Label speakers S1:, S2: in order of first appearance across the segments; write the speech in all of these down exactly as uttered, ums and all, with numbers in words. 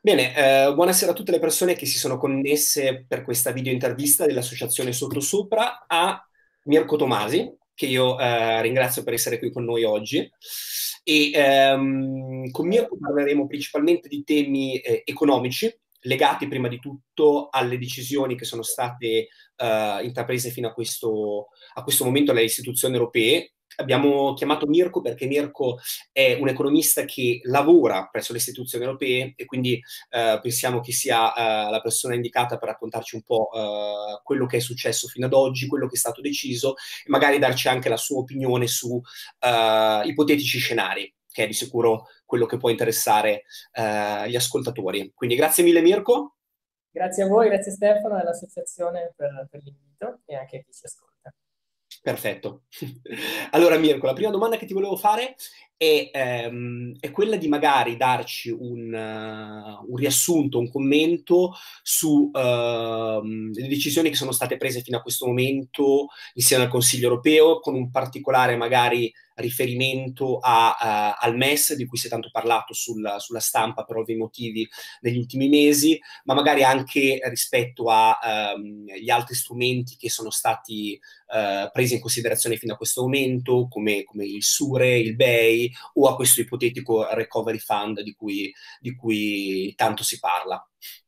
S1: Bene, eh, buonasera a tutte le persone che si sono connesse per questa video intervista dell'associazione Sottosopra a Mirko Tomasi, che io eh, ringrazio per essere qui con noi oggi. E ehm, con Mirko parleremo principalmente di temi eh, economici, legati prima di tutto alle decisioni che sono state eh, intraprese fino a questo, a questo momento dalle istituzioni europee. Abbiamo chiamato Mirko perché Mirko è un economista che lavora presso le istituzioni europee e quindi eh, pensiamo che sia eh, la persona indicata per raccontarci un po' eh, quello che è successo fino ad oggi, quello che è stato deciso e magari darci anche la sua opinione su eh, ipotetici scenari, che è di sicuro quello che può interessare eh, gli ascoltatori. Quindi grazie mille Mirko.
S2: Grazie a voi, grazie Stefano e all'associazione per, per l'invito e anche a chi ci ascolta.
S1: Perfetto. Allora, Mirko, la prima domanda che ti volevo fare è, ehm, è quella di magari darci un, uh, un riassunto, un commento su ehm, le decisioni che sono state prese fino a questo momento insieme al Consiglio europeo, con un particolare magari riferimento a, uh, al M E S, di cui si è tanto parlato sulla, sulla stampa per ovvi motivi negli ultimi mesi, ma magari anche rispetto agli altri strumenti che sono stati Uh, presi in considerazione fino a questo momento, come, come il SURE, il B E I o a questo ipotetico recovery fund di cui, di cui tanto si parla.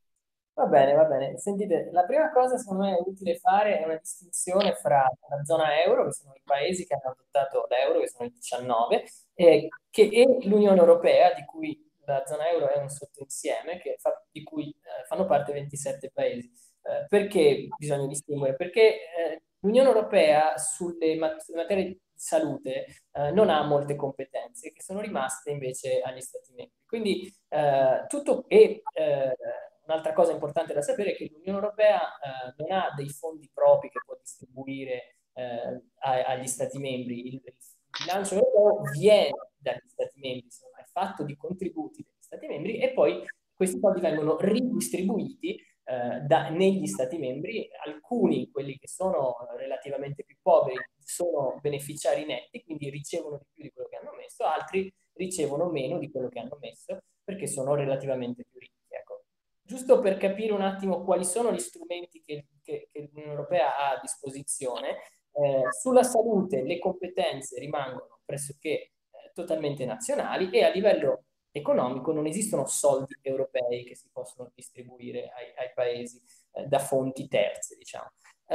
S2: Va bene, va bene. Sentite, la prima cosa secondo me è utile fare è una distinzione fra la zona euro, che sono i paesi che hanno adottato l'euro, che sono i diciannove, e, che, e l'Unione Europea, di cui la zona euro è un sottoinsieme, che fa- di cui eh, fanno parte ventisette paesi. Eh, perché bisogna distinguere? Perché eh, l'Unione Europea sulle mat- materie di salute eh, non ha molte competenze, che sono rimaste invece agli Stati membri. Quindi eh, tutto e eh, un'altra cosa importante da sapere è che l'Unione Europea eh, non ha dei fondi propri che può distribuire eh, a- agli Stati membri. Il, il bilancio europeo viene dagli Stati membri, insomma, è fatto di contributi degli Stati membri e poi questi soldi vengono ridistribuiti eh, da- negli Stati membri. Alcuni, quelli che sono relativamente più poveri, sono beneficiari netti, quindi ricevono di più di quello che hanno messo, altri ricevono meno di quello che hanno messo perché sono relativamente più ricchi. Ecco. Giusto per capire un attimo quali sono gli strumenti che, che, che l'Unione Europea ha a disposizione, eh, sulla salute le competenze rimangono pressoché eh, totalmente nazionali e a livello economico non esistono soldi europei che si possono distribuire ai, ai paesi eh, da fonti terze, diciamo.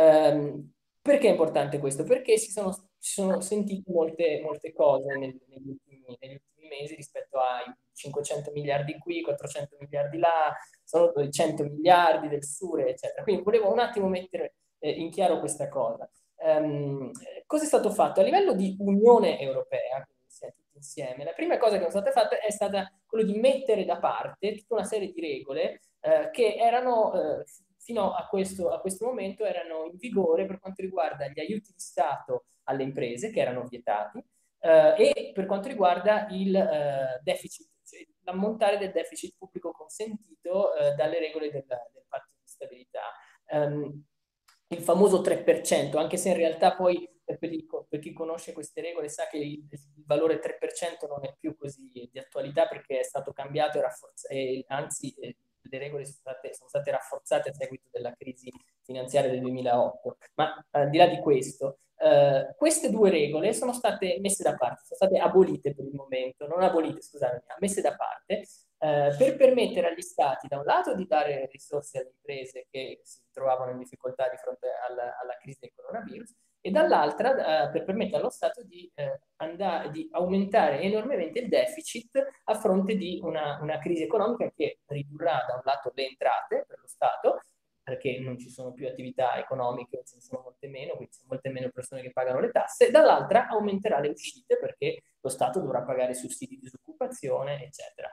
S2: Um, perché è importante questo? Perché si sono, si sono sentite molte, molte cose nel, negli, ultimi, negli ultimi mesi rispetto ai cinquecento miliardi qui, quattrocento miliardi là, sono cento miliardi del Sure, eccetera. Quindi volevo un attimo mettere eh, in chiaro questa cosa. Um, cosa è stato fatto? A livello di Unione Europea, quindi siamo tutti insieme, la prima cosa che sono state fatte è stata quello di mettere da parte tutta una serie di regole eh, che erano eh, fino a questo, a questo momento erano in vigore per quanto riguarda gli aiuti di Stato alle imprese, che erano vietati, eh, e per quanto riguarda il eh, deficit, cioè l'ammontare del deficit pubblico consentito eh, dalle regole del, del patto di stabilità. Um, il famoso tre per cento, anche se in realtà poi per chi, per chi conosce queste regole sa che il, il valore tre per cento non è più così di attualità perché è stato cambiato e, rafforzato, e anzi eh, le regole sono state, sono state rafforzate a seguito della crisi finanziaria del duemilaotto. Ma al di là di questo, eh, queste due regole sono state messe da parte, sono state abolite per il momento, non abolite, scusate, messe da parte, eh, per permettere agli stati, da un lato, di dare risorse alle imprese che si trovavano in difficoltà di fronte alla, alla crisi del coronavirus, e dall'altra eh, per permettere allo Stato di, eh, andare, di aumentare enormemente il deficit a fronte di una, una crisi economica che ridurrà da un lato le entrate per lo Stato, perché non ci sono più attività economiche, ce ne sono molte meno, quindi ci sono molte meno persone che pagano le tasse, dall'altra aumenterà le uscite perché lo Stato dovrà pagare sussidi di disoccupazione, eccetera.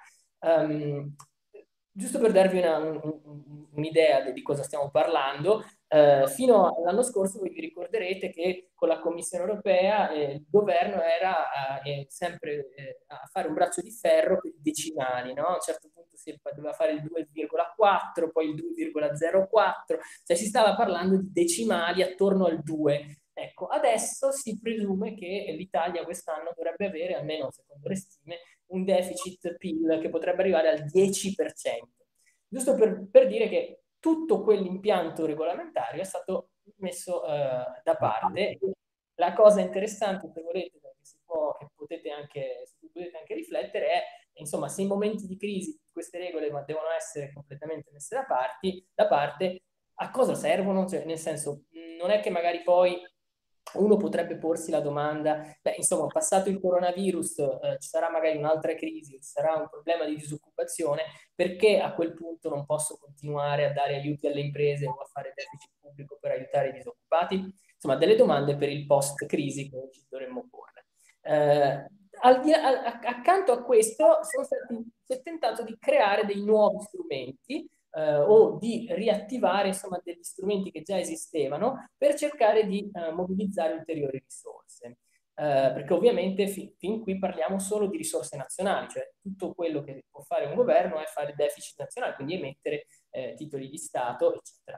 S2: Um, giusto per darvi una, un, un'idea di cosa stiamo parlando, eh, fino all'anno scorso voi vi ricorderete che con la Commissione europea eh, il governo era eh, sempre eh, a fare un braccio di ferro per i decimali, no? A un certo punto si doveva fare il due virgola quattro, poi il due virgola zero quattro, cioè si stava parlando di decimali attorno al due. Ecco, adesso si presume che l'Italia quest'anno dovrebbe avere, almeno secondo le stime, un deficit P I L che potrebbe arrivare al dieci per cento. giusto per, per dire che tutto quell'impianto regolamentario è stato messo eh, da parte. La cosa interessante, se volete, che, si può, che, potete anche, su cui potete anche riflettere, è insomma, se in momenti di crisi queste regole devono essere completamente messe da, parti, da parte, a cosa servono? Cioè, nel senso, non è che magari poi uno potrebbe porsi la domanda, beh, insomma, passato il coronavirus, eh, ci sarà magari un'altra crisi, ci sarà un problema di disoccupazione, perché a quel punto non posso continuare a dare aiuti alle imprese o a fare deficit pubblico per aiutare i disoccupati? Insomma, delle domande per il post-crisi che ci dovremmo porre. Eh, al di, a, accanto a questo sono stati, si è tentato di creare dei nuovi strumenti eh, o di riattivare insomma, degli strumenti che già esistevano per cercare di eh, mobilizzare ulteriori risorse. Eh, perché ovviamente fi, fin qui parliamo solo di risorse nazionali, cioè tutto quello che può fare un governo è fare deficit nazionale, quindi emettere eh, titoli di Stato, eccetera.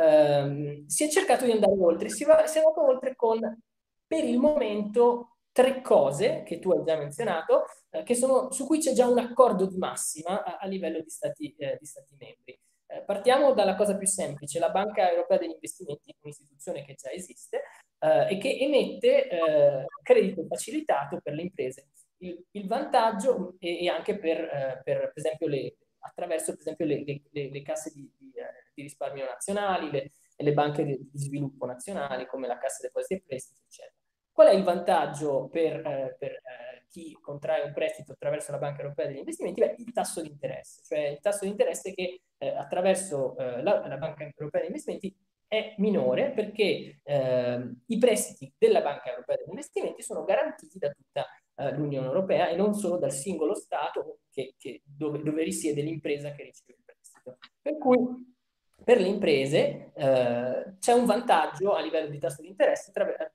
S2: Eh, si è cercato di andare oltre, si, va, si è andato oltre con, per il momento, tre cose che tu hai già menzionato, eh, che sono, su cui c'è già un accordo di massima a, a livello di stati, eh, di stati membri. Eh, partiamo dalla cosa più semplice, la Banca Europea degli Investimenti, un'istituzione che già esiste eh, e che emette eh, credito facilitato per le imprese. Il, il vantaggio e, e anche per, eh, per, per esempio, le, attraverso per esempio le, le, le casse di, di, di risparmio nazionali, le, le banche di, di sviluppo nazionali come la Cassa Depositi e Prestiti, eccetera. Qual è il vantaggio per, eh, per eh, chi contrae un prestito attraverso la Banca Europea degli Investimenti? Beh, il tasso di interesse, cioè il tasso di interesse che eh, attraverso eh, la, la Banca Europea degli Investimenti è minore perché eh, i prestiti della Banca Europea degli Investimenti sono garantiti da tutta eh, l'Unione Europea e non solo dal singolo Stato che, che dove, dove risiede l'impresa che riceve il prestito. Per cui per le imprese eh, c'è un vantaggio a livello di tasso di interesse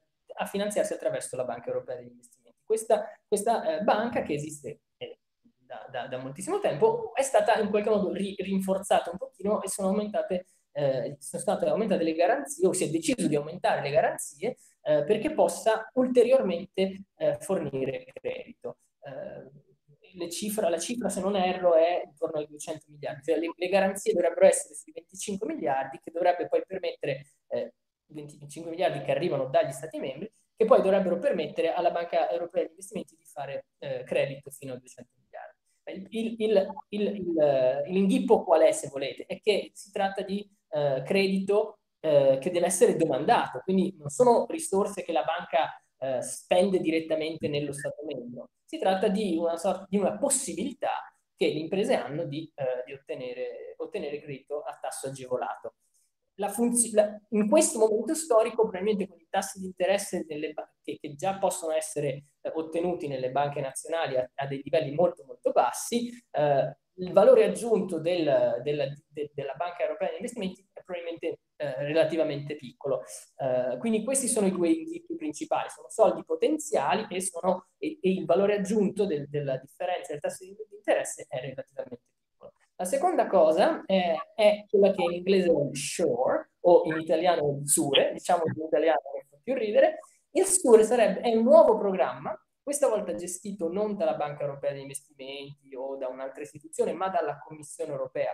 S2: a finanziarsi attraverso la Banca Europea degli Investimenti. Questa, questa eh, banca che esiste eh, da, da, da moltissimo tempo è stata in qualche modo ri, rinforzata un pochino e sono aumentate, eh, sono state aumentate le garanzie o si è deciso di aumentare le garanzie eh, perché possa ulteriormente eh, fornire credito. Eh, le cifra, la cifra, se non erro, è intorno ai duecento miliardi. Cioè, le, le garanzie dovrebbero essere sui venticinque miliardi, che dovrebbe poi permettere eh, venticinque miliardi che arrivano dagli Stati membri, che poi dovrebbero permettere alla Banca Europea degli Investimenti di fare eh, credito fino a duecento miliardi. Il, il, il, il, l'inghippo qual è, se volete? È che si tratta di eh, credito eh, che deve essere domandato, quindi non sono risorse che la banca eh, spende direttamente nello Stato membro. Si tratta di una, sorta, di una possibilità che le imprese hanno di, eh, di ottenere, ottenere credito a tasso agevolato. La la, in questo momento storico, probabilmente con i tassi di interesse delle, che, che già possono essere eh, ottenuti nelle banche nazionali a, a dei livelli molto molto bassi, eh, il valore aggiunto del, della, de, della Banca Europea degli Investimenti è probabilmente eh, relativamente piccolo. Eh, quindi questi sono i due indizi principali, sono soldi potenziali e, sono, e, e il valore aggiunto del, della differenza del tasso di interesse è relativamente piccolo. La seconda cosa è, è quella che in inglese è il SURE, o in italiano il SURE, diciamo in italiano che fa più ridere. Il SURE sarebbe, è un nuovo programma, questa volta gestito non dalla Banca Europea degli Investimenti o da un'altra istituzione, ma dalla Commissione Europea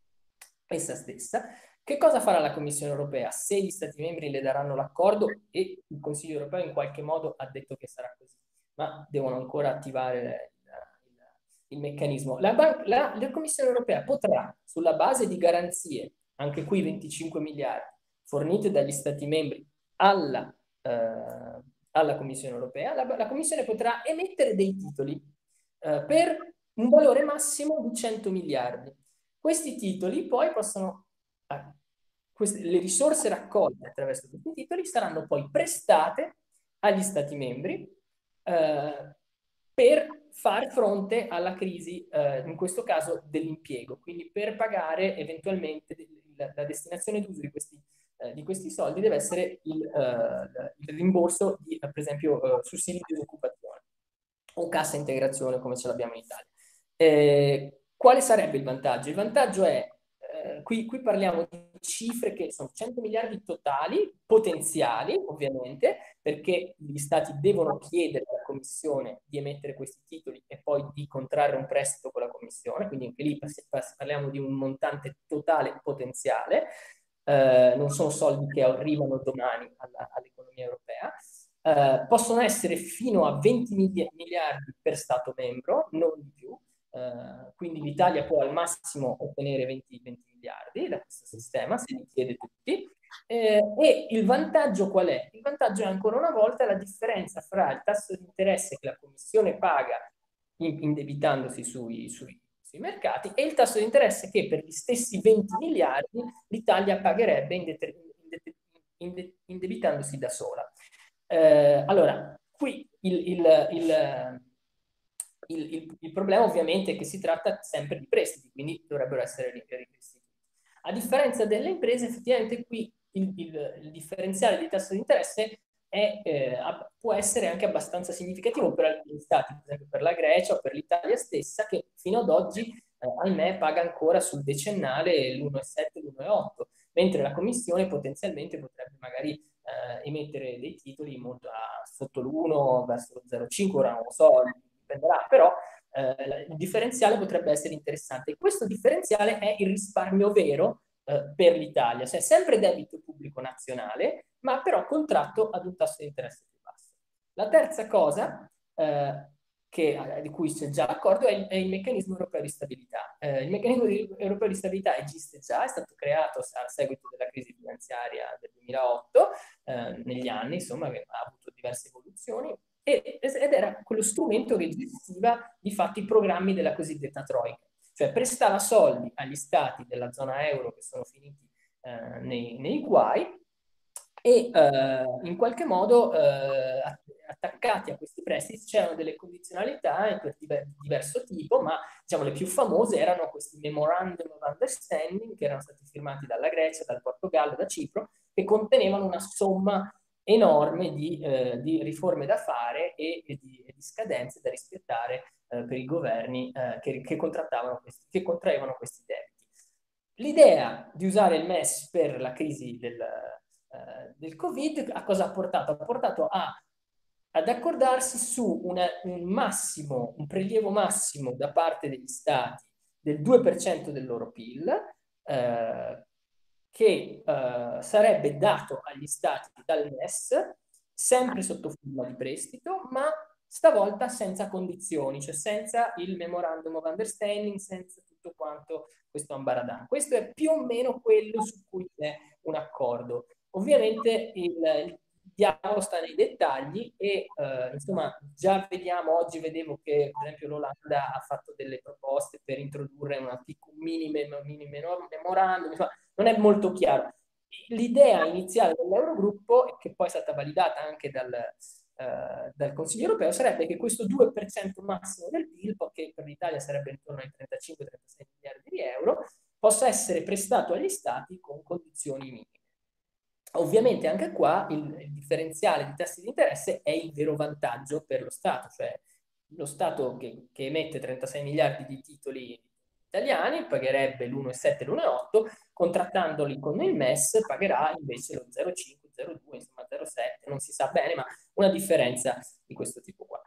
S2: essa stessa. Che cosa farà la Commissione Europea? Se gli Stati membri le daranno l'accordo, e il Consiglio Europeo in qualche modo ha detto che sarà così, ma devono ancora attivare il meccanismo. La, la, la Commissione Europea potrà, sulla base di garanzie, anche qui venticinque miliardi, fornite dagli Stati membri alla, eh, alla Commissione Europea, la, la Commissione potrà emettere dei titoli eh, per un valore massimo di cento miliardi. Questi titoli poi possono, eh, queste, le risorse raccolte attraverso questi titoli saranno poi prestate agli Stati membri eh, per far fronte alla crisi, eh, in questo caso dell'impiego, quindi per pagare eventualmente la, la destinazione d'uso di questi, eh, di questi soldi deve essere il, eh, il rimborso di, per esempio, eh, sussidi di disoccupazione o cassa integrazione come ce l'abbiamo in Italia. Eh, quale sarebbe il vantaggio? Il vantaggio è, eh, qui, qui parliamo di cifre che sono cento miliardi totali, potenziali ovviamente, perché gli stati devono chiedere alla Commissione commissione di emettere questi titoli e poi di contrarre un prestito con la commissione, quindi anche lì parliamo di un montante totale potenziale, eh, non sono soldi che arrivano domani alla, all'economia europea. Eh, possono essere fino a venti miliardi per Stato membro, non di più. Uh, quindi l'Italia può al massimo ottenere venti, venti miliardi da questo sistema, se li chiede tutti. Eh, e il vantaggio qual è? Il vantaggio è ancora una volta la differenza fra il tasso di interesse che la Commissione paga indebitandosi sui, sui, sui mercati e il tasso di interesse che per gli stessi venti miliardi l'Italia pagherebbe indebitandosi da sola. Eh, allora, qui il, il, il Il, il, il problema ovviamente è che si tratta sempre di prestiti, quindi dovrebbero essere ripristiti. A differenza delle imprese, effettivamente qui il, il, il differenziale di tasso di interesse è, eh, può essere anche abbastanza significativo per alcuni stati, per esempio per la Grecia o per l'Italia stessa, che fino ad oggi, eh, ahimè, paga ancora sul decennale l'uno virgola sette, l'uno virgola otto, mentre la Commissione potenzialmente potrebbe magari eh, emettere dei titoli molto a, sotto l'uno, verso lo zero virgola cinque, ora non lo so, dipenderà, però eh, il differenziale potrebbe essere interessante. E questo differenziale è il risparmio vero eh, per l'Italia, cioè sempre debito pubblico nazionale, ma però contratto ad un tasso di interesse più basso. La terza cosa eh, che, di cui c'è già l'accordo è il, è il meccanismo europeo di stabilità. Eh, il meccanismo di, europeo di stabilità esiste già, è stato creato a seguito della crisi finanziaria del duemilaotto, eh, negli anni, insomma, che ha avuto diverse evoluzioni, ed era quello strumento che gestiva di fatto i programmi della cosiddetta Troika, cioè prestava soldi agli stati della zona euro che sono finiti eh, nei, nei guai e eh, in qualche modo eh, attaccati a questi prestiti c'erano delle condizionalità per diver diverso tipo, ma diciamo le più famose erano questi memorandum of understanding che erano stati firmati dalla Grecia, dal Portogallo, da Cipro, che contenevano una somma enorme di, eh, di riforme da fare e, e, di, e di scadenze da rispettare eh, per i governi eh, che, che, contrattavano questi, che contraevano questi debiti. L'idea di usare il M E S per la crisi del, eh, del Covid a cosa ha portato? Ha portato a, ad accordarsi su una, un massimo, un prelievo massimo da parte degli stati del due per cento del loro P I L, eh, che eh, sarebbe dato agli stati dal M E S, sempre sotto forma di prestito, ma stavolta senza condizioni, cioè senza il memorandum of understanding, senza tutto quanto questo ambaradan. Questo è più o meno quello su cui c'è un accordo. Ovviamente il, il diavolo sta nei dettagli e eh, insomma già vediamo, oggi vedevo che per esempio l'Olanda ha fatto delle proposte per introdurre una piccola mini, mini memorandum, insomma, non è molto chiaro. L'idea iniziale dell'Eurogruppo, che poi è stata validata anche dal, eh, dal Consiglio europeo, sarebbe che questo due per cento massimo del P I L, che per l'Italia sarebbe intorno ai trentacinque trentasei miliardi di euro, possa essere prestato agli stati con condizioni minime. Ovviamente anche qua il, il differenziale di tassi di interesse è il vero vantaggio per lo Stato, cioè lo Stato che, che emette trentasei miliardi di titoli italiani pagherebbe l'uno virgola sette, l'uno virgola otto, contrattandoli con il M E S pagherà invece lo zero virgola cinque, zero virgola due, insomma zero virgola sette, non si sa bene, ma una differenza di questo tipo qua.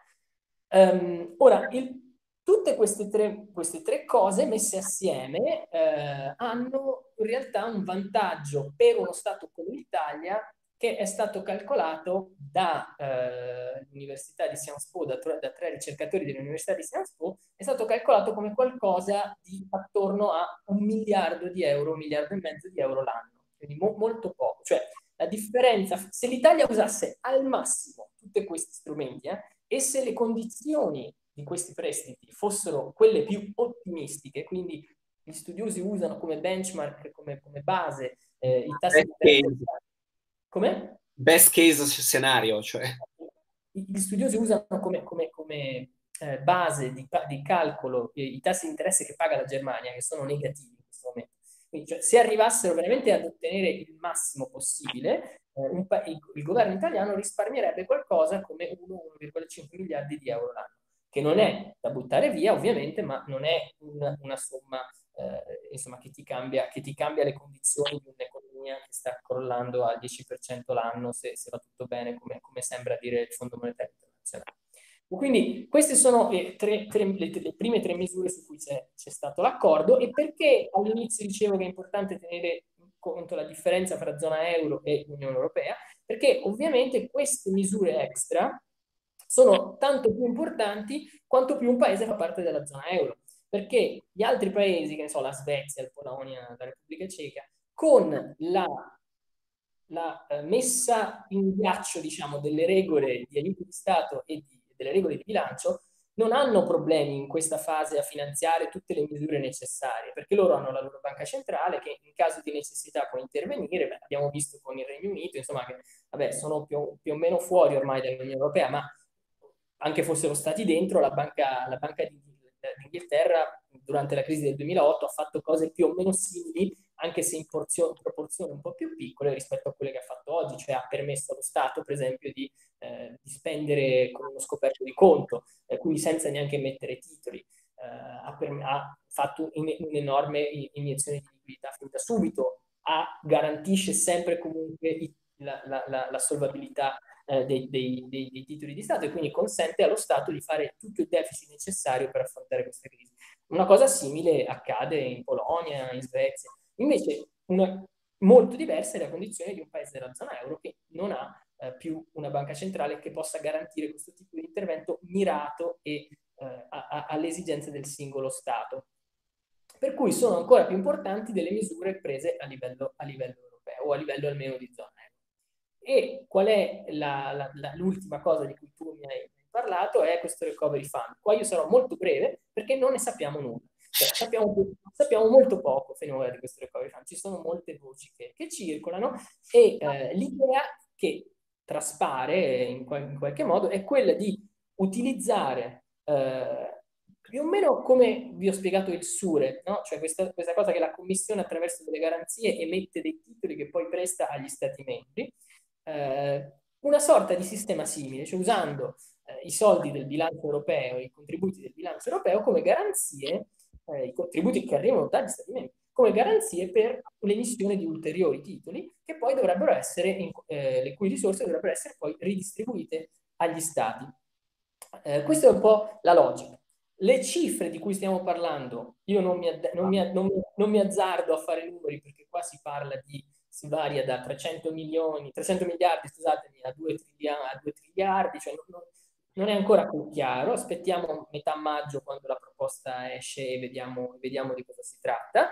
S2: Um, ora, il, tutte queste tre, queste tre cose messe assieme eh, hanno in realtà un vantaggio per uno Stato come l'Italia, che è stato calcolato dall'Università eh, di Sciences Po, da, da tre ricercatori dell'Università di Sciences Po, è stato calcolato come qualcosa di attorno a un miliardo di euro, un miliardo e mezzo di euro l'anno, quindi mo molto poco. Cioè, la differenza, se l'Italia usasse al massimo tutti questi strumenti eh, e se le condizioni di questi prestiti fossero quelle più ottimistiche, quindi gli studiosi usano come benchmark, come, come base, eh, i tassi di interesse. Come?
S1: Best case scenario, cioè.
S2: Gli studiosi usano come, come, come eh, base di, di calcolo eh, i tassi di interesse che paga la Germania, che sono negativi in questo momento. Quindi, cioè, se arrivassero veramente ad ottenere il massimo possibile, eh, un il, il governo italiano risparmierebbe qualcosa come uno virgola cinque miliardi di euro l'anno, che non è da buttare via ovviamente, ma non è una, una somma eh, insomma, che ti cambia, che ti cambia le condizioni di un'economia che sta crollando al dieci per cento l'anno se, se va tutto bene, come, come sembra dire il Fondo Monetario Internazionale. Quindi queste sono le, tre, tre, le, le prime tre misure su cui c'è stato l'accordo. E perché all'inizio dicevo che è importante tenere in conto la differenza fra zona euro e Unione Europea? Perché ovviamente queste misure extra sono tanto più importanti quanto più un paese fa parte della zona euro. Perché gli altri paesi, che ne so, la Svezia, la Polonia, la Repubblica Ceca, con la, la eh, messa in ghiaccio, diciamo, delle regole di aiuto di Stato e di, delle regole di bilancio, non hanno problemi in questa fase a finanziare tutte le misure necessarie, perché loro hanno la loro banca centrale che in caso di necessità può intervenire. Beh, abbiamo visto con il Regno Unito, insomma, che vabbè, sono più, più o meno fuori ormai dall'Unione Europea, ma anche fossero stati dentro, la banca, la banca di, d'Inghilterra durante la crisi del duemilaotto ha fatto cose più o meno simili, anche se in, porzio, in proporzioni un po' più piccole rispetto a quelle che ha fatto oggi, cioè ha permesso allo Stato, per esempio, di, eh, di spendere con uno scoperto di conto, eh, quindi senza neanche mettere titoli. Eh, ha, per, ha, fatto un'enorme iniezione di liquidità fin da subito, ha, garantisce sempre e comunque i, la, la, la, la solvabilità eh, dei, dei, dei, dei titoli di Stato, e quindi consente allo Stato di fare tutto il deficit necessario per affrontare questa crisi. Una cosa simile accade in Polonia, in Svezia. Invece, una, molto diversa è la condizione di un paese della zona euro che non ha eh, più una banca centrale che possa garantire questo tipo di intervento mirato e eh, a, a, alle esigenze del singolo Stato. Per cui sono ancora più importanti delle misure prese a livello, a livello europeo, o a livello almeno di zona euro. E qual è la, la, la, l'ultima cosa di cui tu mi hai parlato? È questo recovery fund. Qua io sarò molto breve perché non ne sappiamo nulla. Cioè, sappiamo, sappiamo molto poco finora di questo recovery fund. Ci sono molte voci che, che circolano, e eh, l'idea che traspare in, qual- in qualche modo è quella di utilizzare eh, più o meno come vi ho spiegato il SURE, no? Cioè questa, questa cosa che la Commissione attraverso delle garanzie emette dei titoli che poi presta agli Stati membri, eh, una sorta di sistema simile, cioè usando eh, i soldi del bilancio europeo, i contributi del bilancio europeo come garanzie, eh, i contributi che arrivano dagli Stati membri, come garanzie per l'emissione di ulteriori titoli che poi dovrebbero essere, in, eh, le cui risorse dovrebbero essere poi ridistribuite agli Stati. Eh, questa è un po' la logica. Le cifre di cui stiamo parlando, io non mi, non mi, non mi, non mi azzardo a fare numeri, perché qua si parla di, si varia da trecento milioni, trecento miliardi, scusatemi, a due triliardi, cioè non, non è ancora chiaro. Aspettiamo metà maggio quando la proposta esce e vediamo, vediamo di cosa si tratta.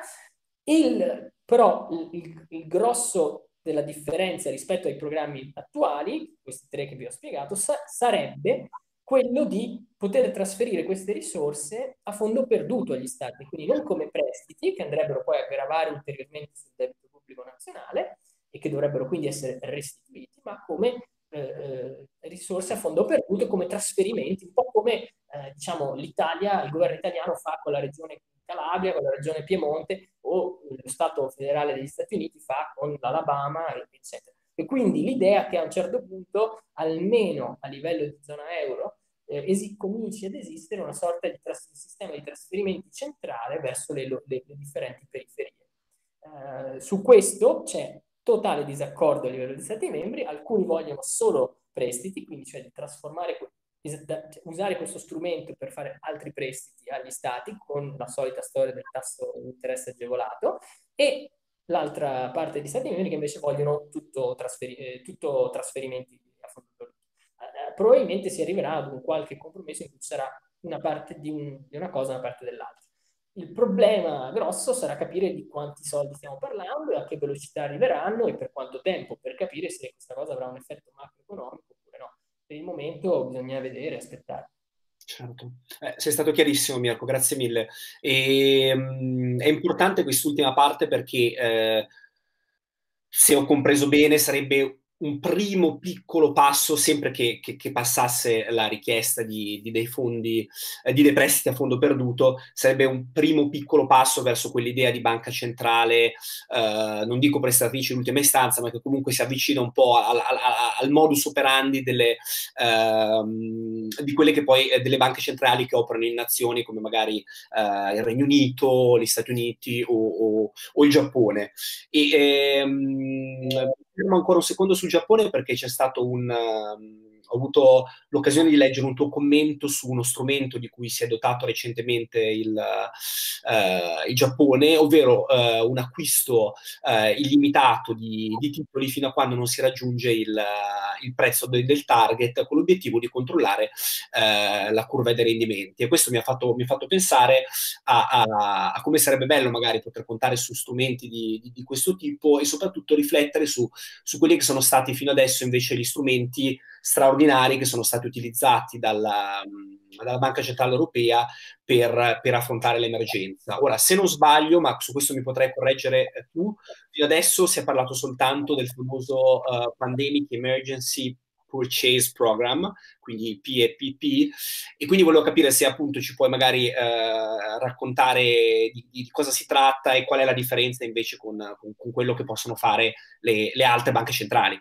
S2: Il, però il, il grosso della differenza rispetto ai programmi attuali, questi tre che vi ho spiegato, sa sarebbe quello di poter trasferire queste risorse a fondo perduto agli Stati, quindi non come prestiti che andrebbero poi a gravare ulteriormente sul debito pubblico nazionale e che dovrebbero quindi essere restituiti, ma come eh, risorse a fondo perduto, come trasferimenti, un po' come eh, diciamo, l'Italia, il governo italiano fa con la regione Calabria, con la regione Piemonte, o lo Stato federale degli Stati Uniti fa con l'Alabama, eccetera. E quindi l'idea che a un certo punto, almeno a livello di zona euro, eh, cominci ad esistere una sorta di, di sistema di trasferimenti centrale verso le, le, le differenti periferie. Eh, su questo c'è totale disaccordo a livello di Stati membri. Alcuni vogliono solo prestiti, quindi cioè di trasformare, usare questo strumento per fare altri prestiti agli Stati con la solita storia del tasso di interesse agevolato, e l'altra parte di Stati membri che invece vogliono tutto, trasferi eh, tutto trasferimenti a fondo perduto. Eh, probabilmente si arriverà ad un qualche compromesso in cui ci sarà una parte di, un, di una cosa e una parte dell'altra. Il problema grosso sarà capire di quanti soldi stiamo parlando e a che velocità arriveranno e per quanto tempo, per capire se questa cosa avrà un effetto macroeconomico oppure no. Per il momento bisogna vedere e aspettare.
S1: Certo. Eh, sei stato chiarissimo, Mirko, grazie mille. E, mh, è importante quest'ultima parte perché, eh, se ho compreso bene, sarebbe un primo piccolo passo, sempre che, che, che passasse la richiesta di, di dei fondi, eh, di dei prestiti a fondo perduto, sarebbe un primo piccolo passo verso quell'idea di banca centrale, eh, non dico prestatrice in ultima istanza, ma che comunque si avvicina un po' al, al, al modus operandi delle, ehm, di quelle che poi, eh, delle banche centrali che operano in nazioni come magari eh, il Regno Unito, gli Stati Uniti o, o, o il Giappone. E, ehm, fermo ancora un secondo sul Giappone perché c'è stato un, um, ho avuto l'occasione di leggere un tuo commento su uno strumento di cui si è dotato recentemente il, eh, il Giappone, ovvero eh, un acquisto eh, illimitato di, di titoli fino a quando non si raggiunge il, il prezzo de, del target, con l'obiettivo di controllare eh, la curva dei rendimenti. E questo mi ha fatto, mi ha fatto pensare a, a, a come sarebbe bello magari poter contare su strumenti di, di, di questo tipo, e soprattutto riflettere su, su quelli che sono stati fino adesso invece gli strumenti straordinari che sono stati utilizzati dalla, dalla Banca Centrale Europea per, per affrontare l'emergenza. Ora, se non sbaglio, ma su questo mi potrai correggere eh, tu, fino adesso si è parlato soltanto del famoso uh, Pandemic Emergency Purchase Program, quindi P E P P, e quindi volevo capire se appunto ci puoi magari eh, raccontare di, di cosa si tratta e qual è la differenza invece con, con, con quello che possono fare le, le altre banche centrali.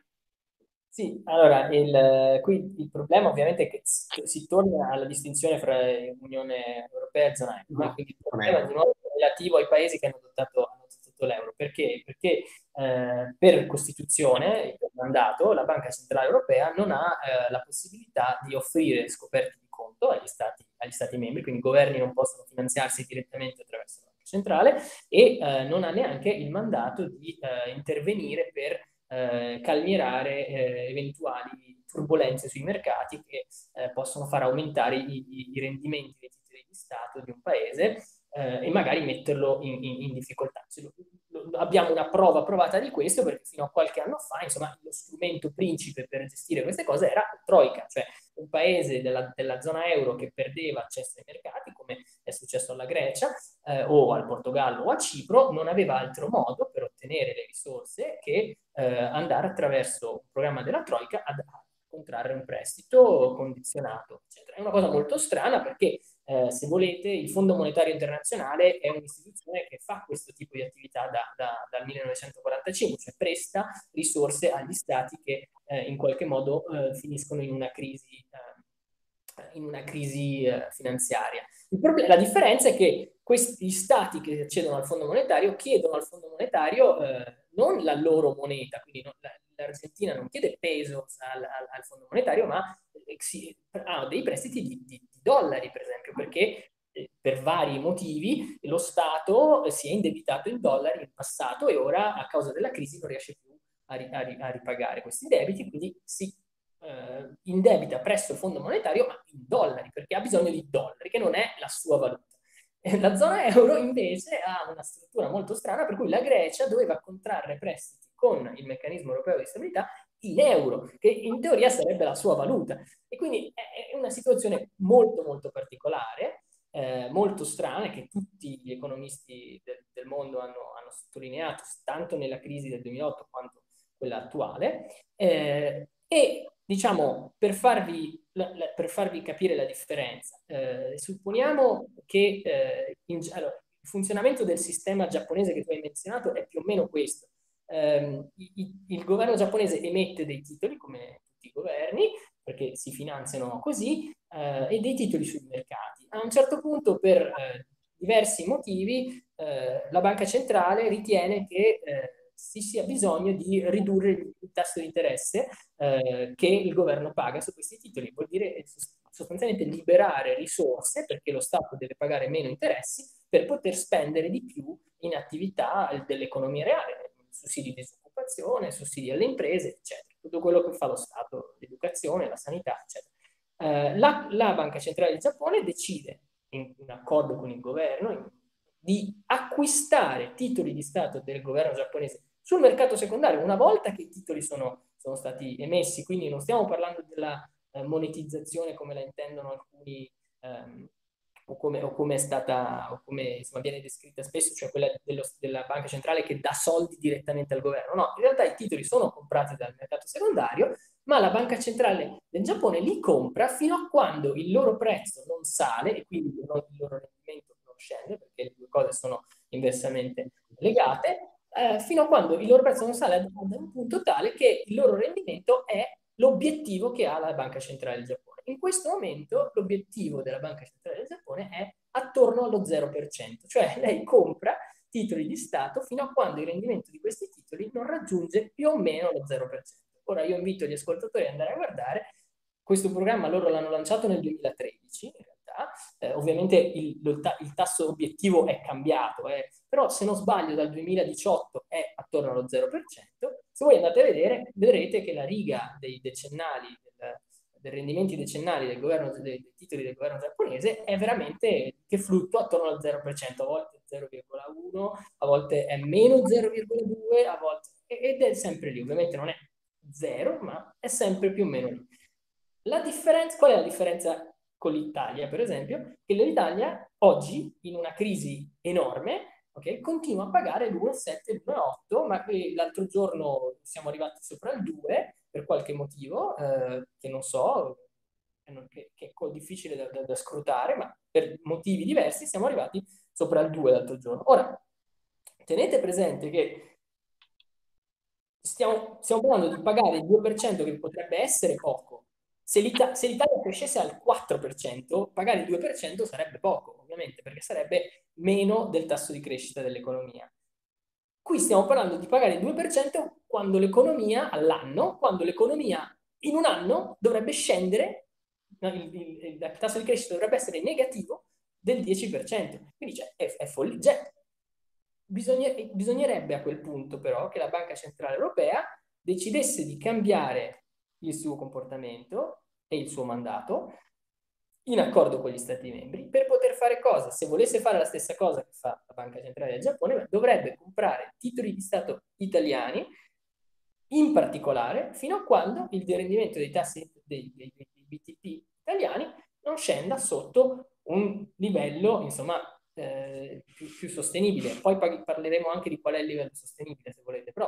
S2: Sì, allora, il, qui il problema ovviamente è che s- si torna alla distinzione fra Unione Europea e zona euro, no?
S1: No,
S2: Quindi il
S1: non
S2: problema
S1: è.
S2: è di nuovo relativo ai paesi che hanno adottato, hanno adottato l'euro. Perché? Perché eh, per Costituzione, per mandato, la Banca Centrale Europea non ha eh, la possibilità di offrire scoperte di conto agli stati, agli stati membri, quindi i governi non possono finanziarsi direttamente attraverso la Banca Centrale, e eh, non ha neanche il mandato di eh, intervenire per eh, calmierare eh, eventuali turbulenze sui mercati che eh, possono far aumentare i, i, i rendimenti dei titoli di Stato di un paese eh, e magari metterlo in, in, in difficoltà. Cioè, lo, lo, abbiamo una prova provata di questo perché fino a qualche anno fa, insomma, lo strumento principe per gestire queste cose era la Troica, cioè un paese della, della zona euro che perdeva accesso ai mercati, come è successo alla Grecia, eh, o al Portogallo o a Cipro, non aveva altro modo per ottenere le risorse che eh, andare attraverso un programma della Troica ad contrarre un prestito condizionato, eccetera. È una cosa molto strana perché, eh, se volete, il Fondo Monetario Internazionale è un'istituzione che fa questo tipo di attività da, da, dal millenovecentoquarantacinque, cioè presta risorse agli stati che eh, in qualche modo eh, finiscono in una crisi, eh, in una crisi eh, finanziaria. Il problema, la differenza è che questi stati che accedono al Fondo Monetario chiedono al Fondo Monetario eh, non la loro moneta, quindi non, la, l'Argentina non chiede peso al, al, al Fondo Monetario, ma eh, si, ha dei prestiti di, di, di dollari, per esempio, perché eh, per vari motivi lo Stato si è indebitato in dollari in passato e ora, a causa della crisi, non riesce più a, ri, a, ri, a ripagare questi debiti, quindi si eh, indebita presso il Fondo Monetario, ma in dollari, perché ha bisogno di dollari, che non è la sua valuta. La zona euro invece ha una struttura molto strana, per cui la Grecia doveva contrarre prestiti con il meccanismo europeo di stabilità in euro, che in teoria sarebbe la sua valuta. E quindi è una situazione molto molto particolare, eh, molto strana, che tutti gli economisti del, del mondo hanno, hanno sottolineato, tanto nella crisi del duemilaotto quanto quella attuale. Eh, e diciamo, per farvi, per farvi capire la differenza, eh, supponiamo che eh, in, allora, il funzionamento del sistema giapponese che tu hai menzionato è più o meno questo. Eh, il, il governo giapponese emette dei titoli, come tutti i governi, perché si finanziano così, eh, e dei titoli sui mercati. A un certo punto, per eh, diversi motivi, eh, la banca centrale ritiene che eh, si sia bisogno di ridurre il tasso di interesse eh, che il governo paga su questi titoli. Vuol dire sostanzialmente liberare risorse, perché lo Stato deve pagare meno interessi, per poter spendere di più in attività dell'economia reale, sussidi di disoccupazione, sussidi alle imprese, eccetera. Tutto quello che fa lo Stato, l'educazione, la sanità, eccetera. Eh, la, la Banca Centrale del Giappone decide, in, in accordo con il governo, in, di acquistare titoli di Stato del governo giapponese sul mercato secondario una volta che i titoli sono, sono stati emessi. Quindi non stiamo parlando della eh, monetizzazione come la intendono alcuni, ehm, o, come, o come è stata, o come insomma, viene descritta spesso, cioè quella dello, della banca centrale che dà soldi direttamente al governo. No, in realtà i titoli sono comprati dal mercato secondario, ma la banca centrale del Giappone li compra fino a quando il loro prezzo non sale e quindi il loro rendimento non scende, perché le due cose sono inversamente legate, eh, fino a quando il loro prezzo non sale ad un punto tale che il loro rendimento è l'obiettivo che ha la Banca Centrale del Giappone. In questo momento l'obiettivo della Banca Centrale del Giappone è attorno allo zero per cento, cioè lei compra titoli di Stato fino a quando il rendimento di questi titoli non raggiunge più o meno lo zero per cento. Ora io invito gli ascoltatori ad andare a guardare questo programma loro l'hanno lanciato nel duemilatredici, in realtà. Eh, ovviamente il, il tasso obiettivo è cambiato, eh, però se non sbaglio dal duemiladiciotto è attorno allo zero per cento. Se voi andate a vedere, vedrete che la riga dei decennali, del, dei rendimenti decennali del governo, dei, dei titoli del governo giapponese è veramente che fluttua attorno al zero per cento, a volte zero virgola uno, a volte è meno zero virgola due, a volte, ed è sempre lì. Ovviamente non è zero, ma è sempre più o meno lì. La differenza, qual è la differenza con l'Italia, per esempio? Che l'Italia oggi, in una crisi enorme, okay, continua a pagare l'uno virgola sette, l'uno virgola otto, ma l'altro giorno siamo arrivati sopra il due per qualche motivo, eh, che non so, che, che è difficile da, da, da scrutare, ma per motivi diversi siamo arrivati sopra il due l'altro giorno. Ora, tenete presente che stiamo, stiamo parlando di pagare il due per cento, che potrebbe essere poco. Se l'Italia crescesse al quattro per cento, pagare il due per cento sarebbe poco, ovviamente, perché sarebbe meno del tasso di crescita dell'economia. Qui stiamo parlando di pagare il due per cento quando l'economia, all'anno, quando l'economia in un anno dovrebbe scendere, il, il, il tasso di crescita dovrebbe essere negativo del dieci per cento. Quindi cioè, è, è follia. Cioè, bisogner, bisognerebbe a quel punto però che la Banca Centrale Europea decidesse di cambiare il suo comportamento e il suo mandato in accordo con gli Stati membri per poter fare cosa? Se volesse fare la stessa cosa che fa la Banca Centrale del Giappone, dovrebbe comprare titoli di Stato italiani, in particolare fino a quando il rendimento dei tassi dei, dei, dei B T P italiani non scenda sotto un livello, insomma, eh, più, più sostenibile. Poi parleremo anche di qual è il livello sostenibile, se volete, però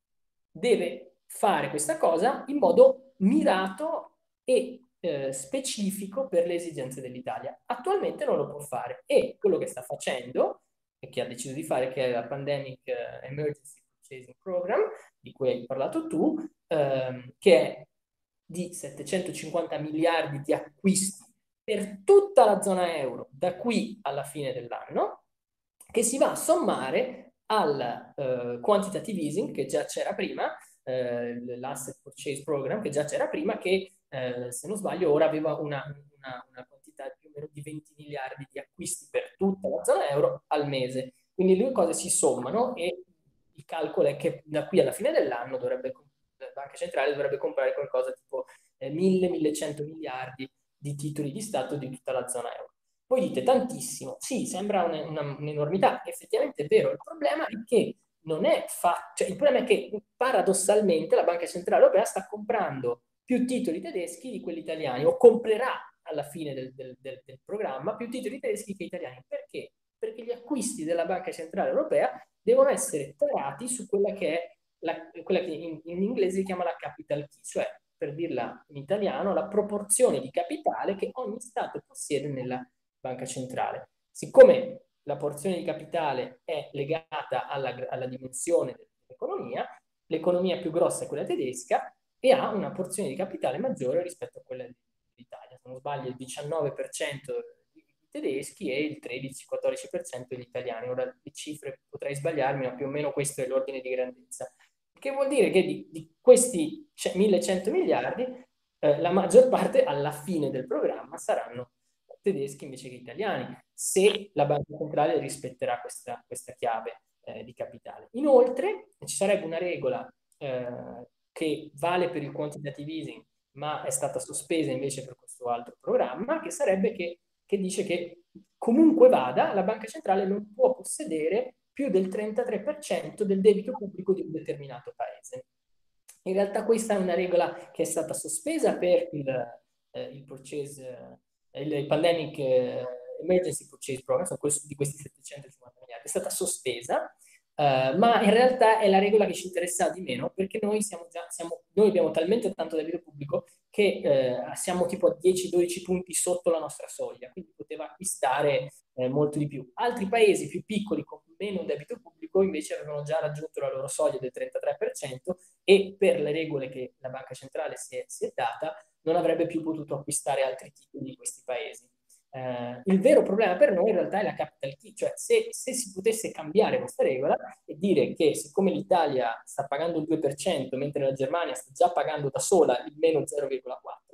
S2: deve fare questa cosa in modo mirato e eh, specifico per le esigenze dell'Italia. Attualmente non lo può fare e quello che sta facendo e che ha deciso di fare, che è la Pandemic Emergency Purchasing Program, di cui hai parlato tu, ehm, che è di settecentocinquanta miliardi di acquisti per tutta la zona euro da qui alla fine dell'anno, che si va a sommare al uh, quantitative easing che già c'era prima, eh, l'asset purchase program che già c'era prima, che eh, se non sbaglio ora aveva una, una, una quantità più o meno di venti miliardi di acquisti per tutta la zona euro al mese. Quindi le due cose si sommano e il calcolo è che da qui alla fine dell'anno dovrebbe, la Banca Centrale dovrebbe comprare qualcosa tipo eh, mille millecento miliardi di titoli di Stato di tutta la zona euro. Voi dite tantissimo, sì, sembra un'enormità, effettivamente è vero, il problema è che non è fatto, cioè il problema è che paradossalmente la Banca Centrale Europea sta comprando più titoli tedeschi di quelli italiani, o comprerà alla fine del, del, del, del programma più titoli tedeschi che italiani. Perché? Perché gli acquisti della Banca Centrale Europea devono essere tarati su quella che è la, quella che in, in inglese si chiama la capital key, cioè, per dirla in italiano, la proporzione di capitale che ogni Stato possiede nella Banca Centrale. Siccome la porzione di capitale è legata alla, alla dimensione dell'economia, l'economia più grossa è quella tedesca e ha una porzione di capitale maggiore rispetto a quella dell'Italia. Se non sbaglio il diciannove per cento di tedeschi e il tredici quattordici per cento degli italiani. Ora le cifre potrei sbagliarmi, ma più o meno questo è l'ordine di grandezza. Che vuol dire che di, di questi millecento miliardi, eh, la maggior parte alla fine del programma saranno tedeschi invece che italiani, se la Banca Centrale rispetterà questa, questa chiave eh, di capitale. Inoltre ci sarebbe una regola eh, che vale per il quantitative easing, ma è stata sospesa invece per questo altro programma, che sarebbe che, che dice che comunque vada, la Banca Centrale non può possedere più del trentatré per cento del debito pubblico di un determinato paese. In realtà questa è una regola che è stata sospesa per il, eh, il purchase, eh, il, il Pandemic eh, Emergency Purchase Program, sono questo, di questi settecentocinquanta miliardi, è stata sospesa, eh, ma in realtà è la regola che ci interessa di meno, perché noi, siamo già, siamo, noi abbiamo talmente tanto debito pubblico che eh, siamo tipo a dieci dodici punti sotto la nostra soglia, quindi poteva acquistare eh, molto di più. Altri paesi più piccoli con meno debito pubblico invece avevano già raggiunto la loro soglia del trentatré per cento e per le regole che la Banca Centrale si è, si è data non avrebbe più potuto acquistare altri titoli di questi paesi. Eh, il vero problema per noi in realtà è la capital key, cioè se, se si potesse cambiare questa regola e dire che siccome l'Italia sta pagando il due per cento mentre la Germania sta già pagando da sola il meno zero virgola quattro per cento,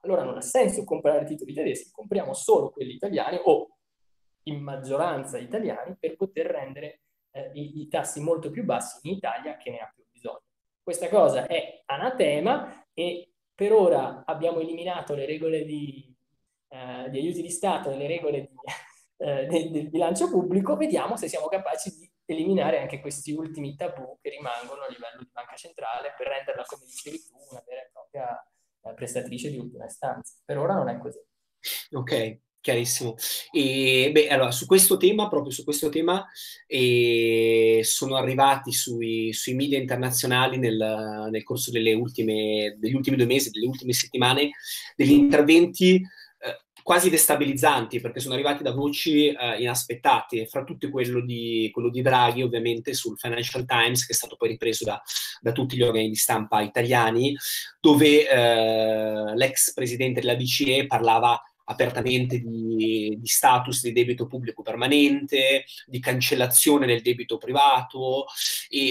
S2: allora non ha senso comprare titoli tedeschi, compriamo solo quelli italiani o in maggioranza italiani per poter rendere eh, i, i tassi molto più bassi in Italia che ne ha più bisogno. Questa cosa è anatema e per ora abbiamo eliminato le regole di, eh, di aiuti di Stato e le regole di, eh, del, del bilancio pubblico, vediamo se siamo capaci di eliminare anche questi ultimi tabù che rimangono a livello di banca centrale per renderla, come dicevi tu, una vera e propria eh, prestatrice di ultima istanza. Per ora non è così.
S1: Ok, chiarissimo. E beh, allora, su questo tema, proprio su questo tema, eh, sono arrivati sui, sui media internazionali nel, nel corso delle ultime, degli ultimi due mesi, delle ultime settimane, degli interventi eh, quasi destabilizzanti, perché sono arrivati da voci eh, inaspettate, fra tutte quello di, quello di Draghi, ovviamente, sul Financial Times, che è stato poi ripreso da, da tutti gli organi di stampa italiani, dove eh, l'ex presidente della B C E parlava apertamente di, di status di debito pubblico permanente, di cancellazione del debito privato, e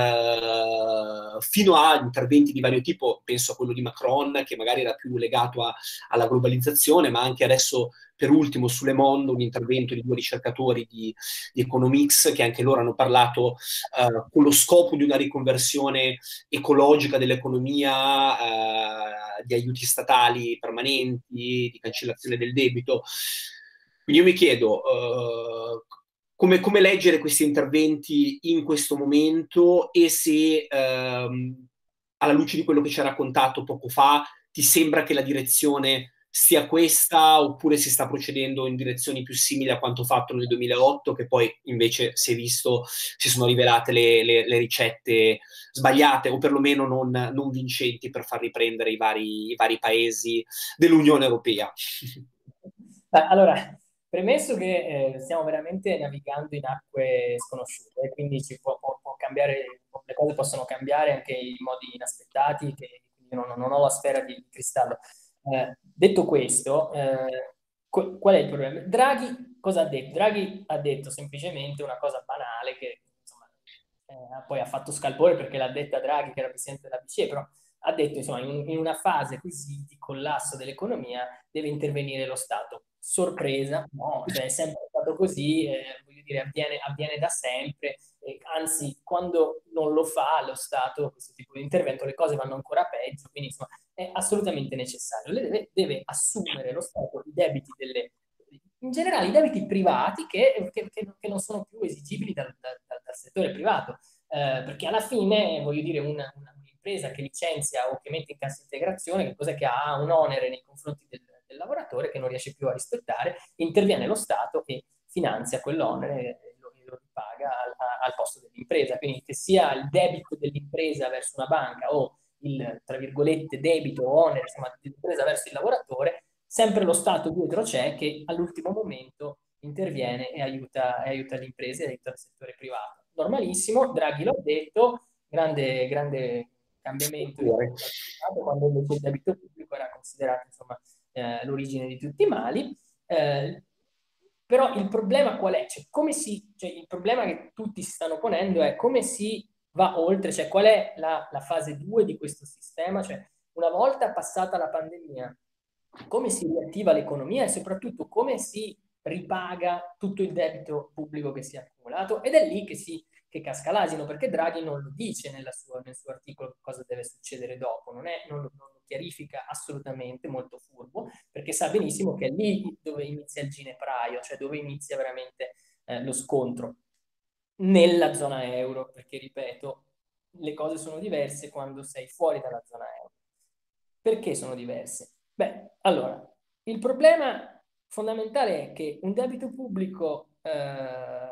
S1: eh, fino a interventi di vario tipo, penso a quello di Macron, che magari era più legato a, alla globalizzazione, ma anche adesso, per ultimo, su Le Monde, un intervento di due ricercatori di, di Economics, che anche loro hanno parlato eh, con lo scopo di una riconversione ecologica dell'economia, eh, di aiuti statali permanenti, di cancellazione del debito. Quindi io mi chiedo eh, come, come leggere questi interventi in questo momento e se ehm, alla luce di quello che ci ha raccontato poco fa ti sembra che la direzione sia questa oppure si sta procedendo in direzioni più simili a quanto fatto nel duemilaotto, che poi invece si è visto, si sono rivelate le, le, le ricette sbagliate o perlomeno non, non vincenti per far riprendere i vari, i vari paesi dell'Unione Europea.
S2: Allora, premesso che eh, stiamo veramente navigando in acque sconosciute, quindi ci può, può- può cambiare, le cose possono cambiare anche in modi inaspettati, che quindi non, non ho la sfera di cristallo. Eh, detto questo, eh, qu- qual è il problema? Draghi cosa ha detto? Draghi ha detto semplicemente una cosa banale che insomma, eh, poi ha fatto scalpore perché l'ha detta Draghi, che era presidente della B C E, però ha detto insomma in, in una fase così di collasso dell'economia deve intervenire lo Stato. Sorpresa, no, cioè è sempre stato così, eh, voglio dire, avviene, avviene da sempre, eh, anzi, quando non lo fa lo Stato, questo tipo di intervento, le cose vanno ancora peggio, quindi insomma è assolutamente necessario. Le deve, deve assumere lo Stato i debiti delle, in generale i debiti privati che, che, che, che non sono più esigibili dal, dal, dal settore privato, eh, perché alla fine, voglio dire, una, una, un'impresa che licenzia o che mette in cassa integrazione, che cosa che ha un onere nei confronti del, del lavoratore che non riesce più a rispettare, interviene lo Stato e finanzia quell'onere e lo, lo ripaga al, al posto dell'impresa. Quindi che sia il debito dell'impresa verso una banca o il, tra virgolette, debito o onere insomma, dell'impresa verso il lavoratore, sempre lo Stato dietro c'è che all'ultimo momento interviene e aiuta, e aiuta le imprese e aiuta il settore privato. Normalissimo, Draghi l'ha detto, grande, grande cambiamento rispetto al passato, quando invece il debito pubblico era considerato insomma, eh, l'origine di tutti i mali. Eh, però il problema qual è? Cioè, come si, cioè, il problema che tutti si stanno ponendo è come si va oltre, cioè qual è la, la fase due di questo sistema? Cioè, una volta passata la pandemia, come si riattiva l'economia e soprattutto come si ripaga tutto il debito pubblico che si è accumulato? Ed è lì che si che casca l'asino, perché Draghi non lo dice nella sua, nel suo articolo cosa deve succedere dopo, non, è, non, lo, non lo chiarifica assolutamente, molto furbo, perché sa benissimo che è lì dove inizia il ginepraio, cioè dove inizia veramente eh, lo scontro nella zona euro, perché ripeto, le cose sono diverse quando sei fuori dalla zona euro. Perché sono diverse? Beh, allora, il problema fondamentale è che un debito pubblico eh,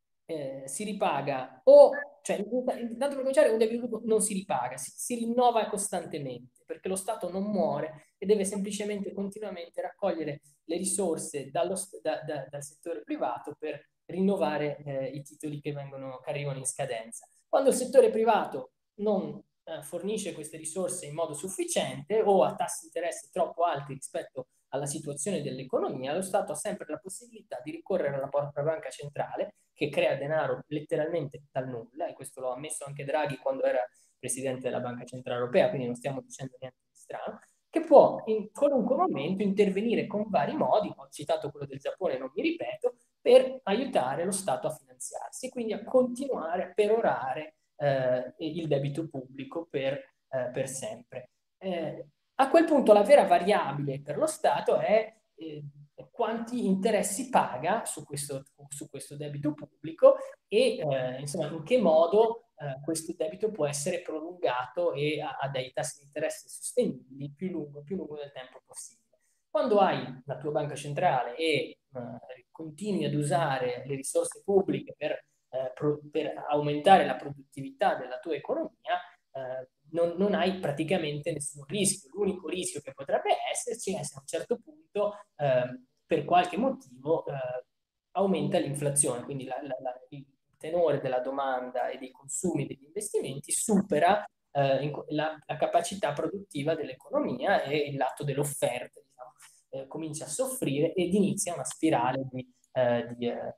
S2: eh, si ripaga o, cioè, intanto per cominciare, un debito pubblico non si ripaga, si, si rinnova costantemente, perché lo Stato non muore e deve semplicemente continuamente raccogliere le risorse dallo, da, da, dal settore privato per rinnovare eh, i titoli che, vengono, che arrivano in scadenza. Quando il settore privato non eh, fornisce queste risorse in modo sufficiente o a tassi di interesse troppo alti rispetto alla situazione dell'economia, lo Stato ha sempre la possibilità di ricorrere alla propria banca centrale che crea denaro letteralmente dal nulla, e questo lo ha ammesso anche Draghi quando era presidente della Banca Centrale Europea, quindi non stiamo dicendo niente di strano, che può in qualunque momento intervenire con vari modi, ho citato quello del Giappone, non mi ripeto, per aiutare lo Stato a finanziarsi, quindi a continuare a perorare eh, il debito pubblico per, eh, per sempre. Eh, a quel punto la vera variabile per lo Stato è eh, quanti interessi paga su questo, su questo debito pubblico e eh, insomma in che modo eh, questo debito può essere prolungato e a, a dei tassi di interesse sostenibili più lungo, più lungo del tempo possibile. Quando hai la tua banca centrale e eh, continui ad usare le risorse pubbliche per, eh, pro, per aumentare la produttività della tua economia, eh, non, non hai praticamente nessun rischio. L'unico rischio che potrebbe esserci è se a un certo punto, eh, per qualche motivo, eh, aumenta l'inflazione, quindi la, la, la, il tenore della domanda e dei consumi degli investimenti supera eh, la, la capacità produttiva dell'economia e il lato dell'offerta, diciamo, eh, comincia a soffrire ed inizia una spirale di, eh, di, eh,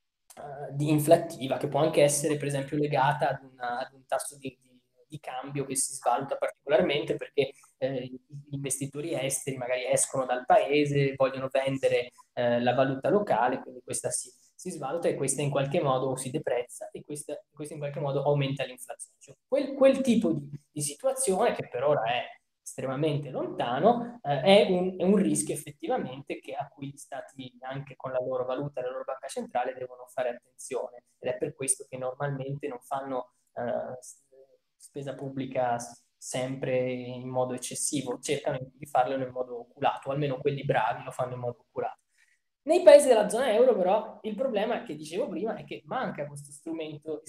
S2: di inflattiva che può anche essere per esempio legata ad, una, ad un tasso di, di, di cambio che si svaluta particolarmente perché eh, gli investitori esteri magari escono dal paese, vogliono vendere eh, la valuta locale, quindi questa si, si svaluta e questa in qualche modo si deprezza e questa, questa in qualche modo aumenta l'inflazione. Cioè, quel, quel tipo di, di situazione che per ora è estremamente lontano, eh, è, un, è un rischio effettivamente che, a cui gli stati, anche con la loro valuta e la loro banca centrale, devono fare attenzione. Ed è per questo che normalmente non fanno eh, spesa pubblica sempre in modo eccessivo, cercano di farlo in modo oculato, o almeno quelli bravi lo fanno in modo oculato. Nei paesi della zona euro, però, il problema che dicevo prima è che manca questo strumento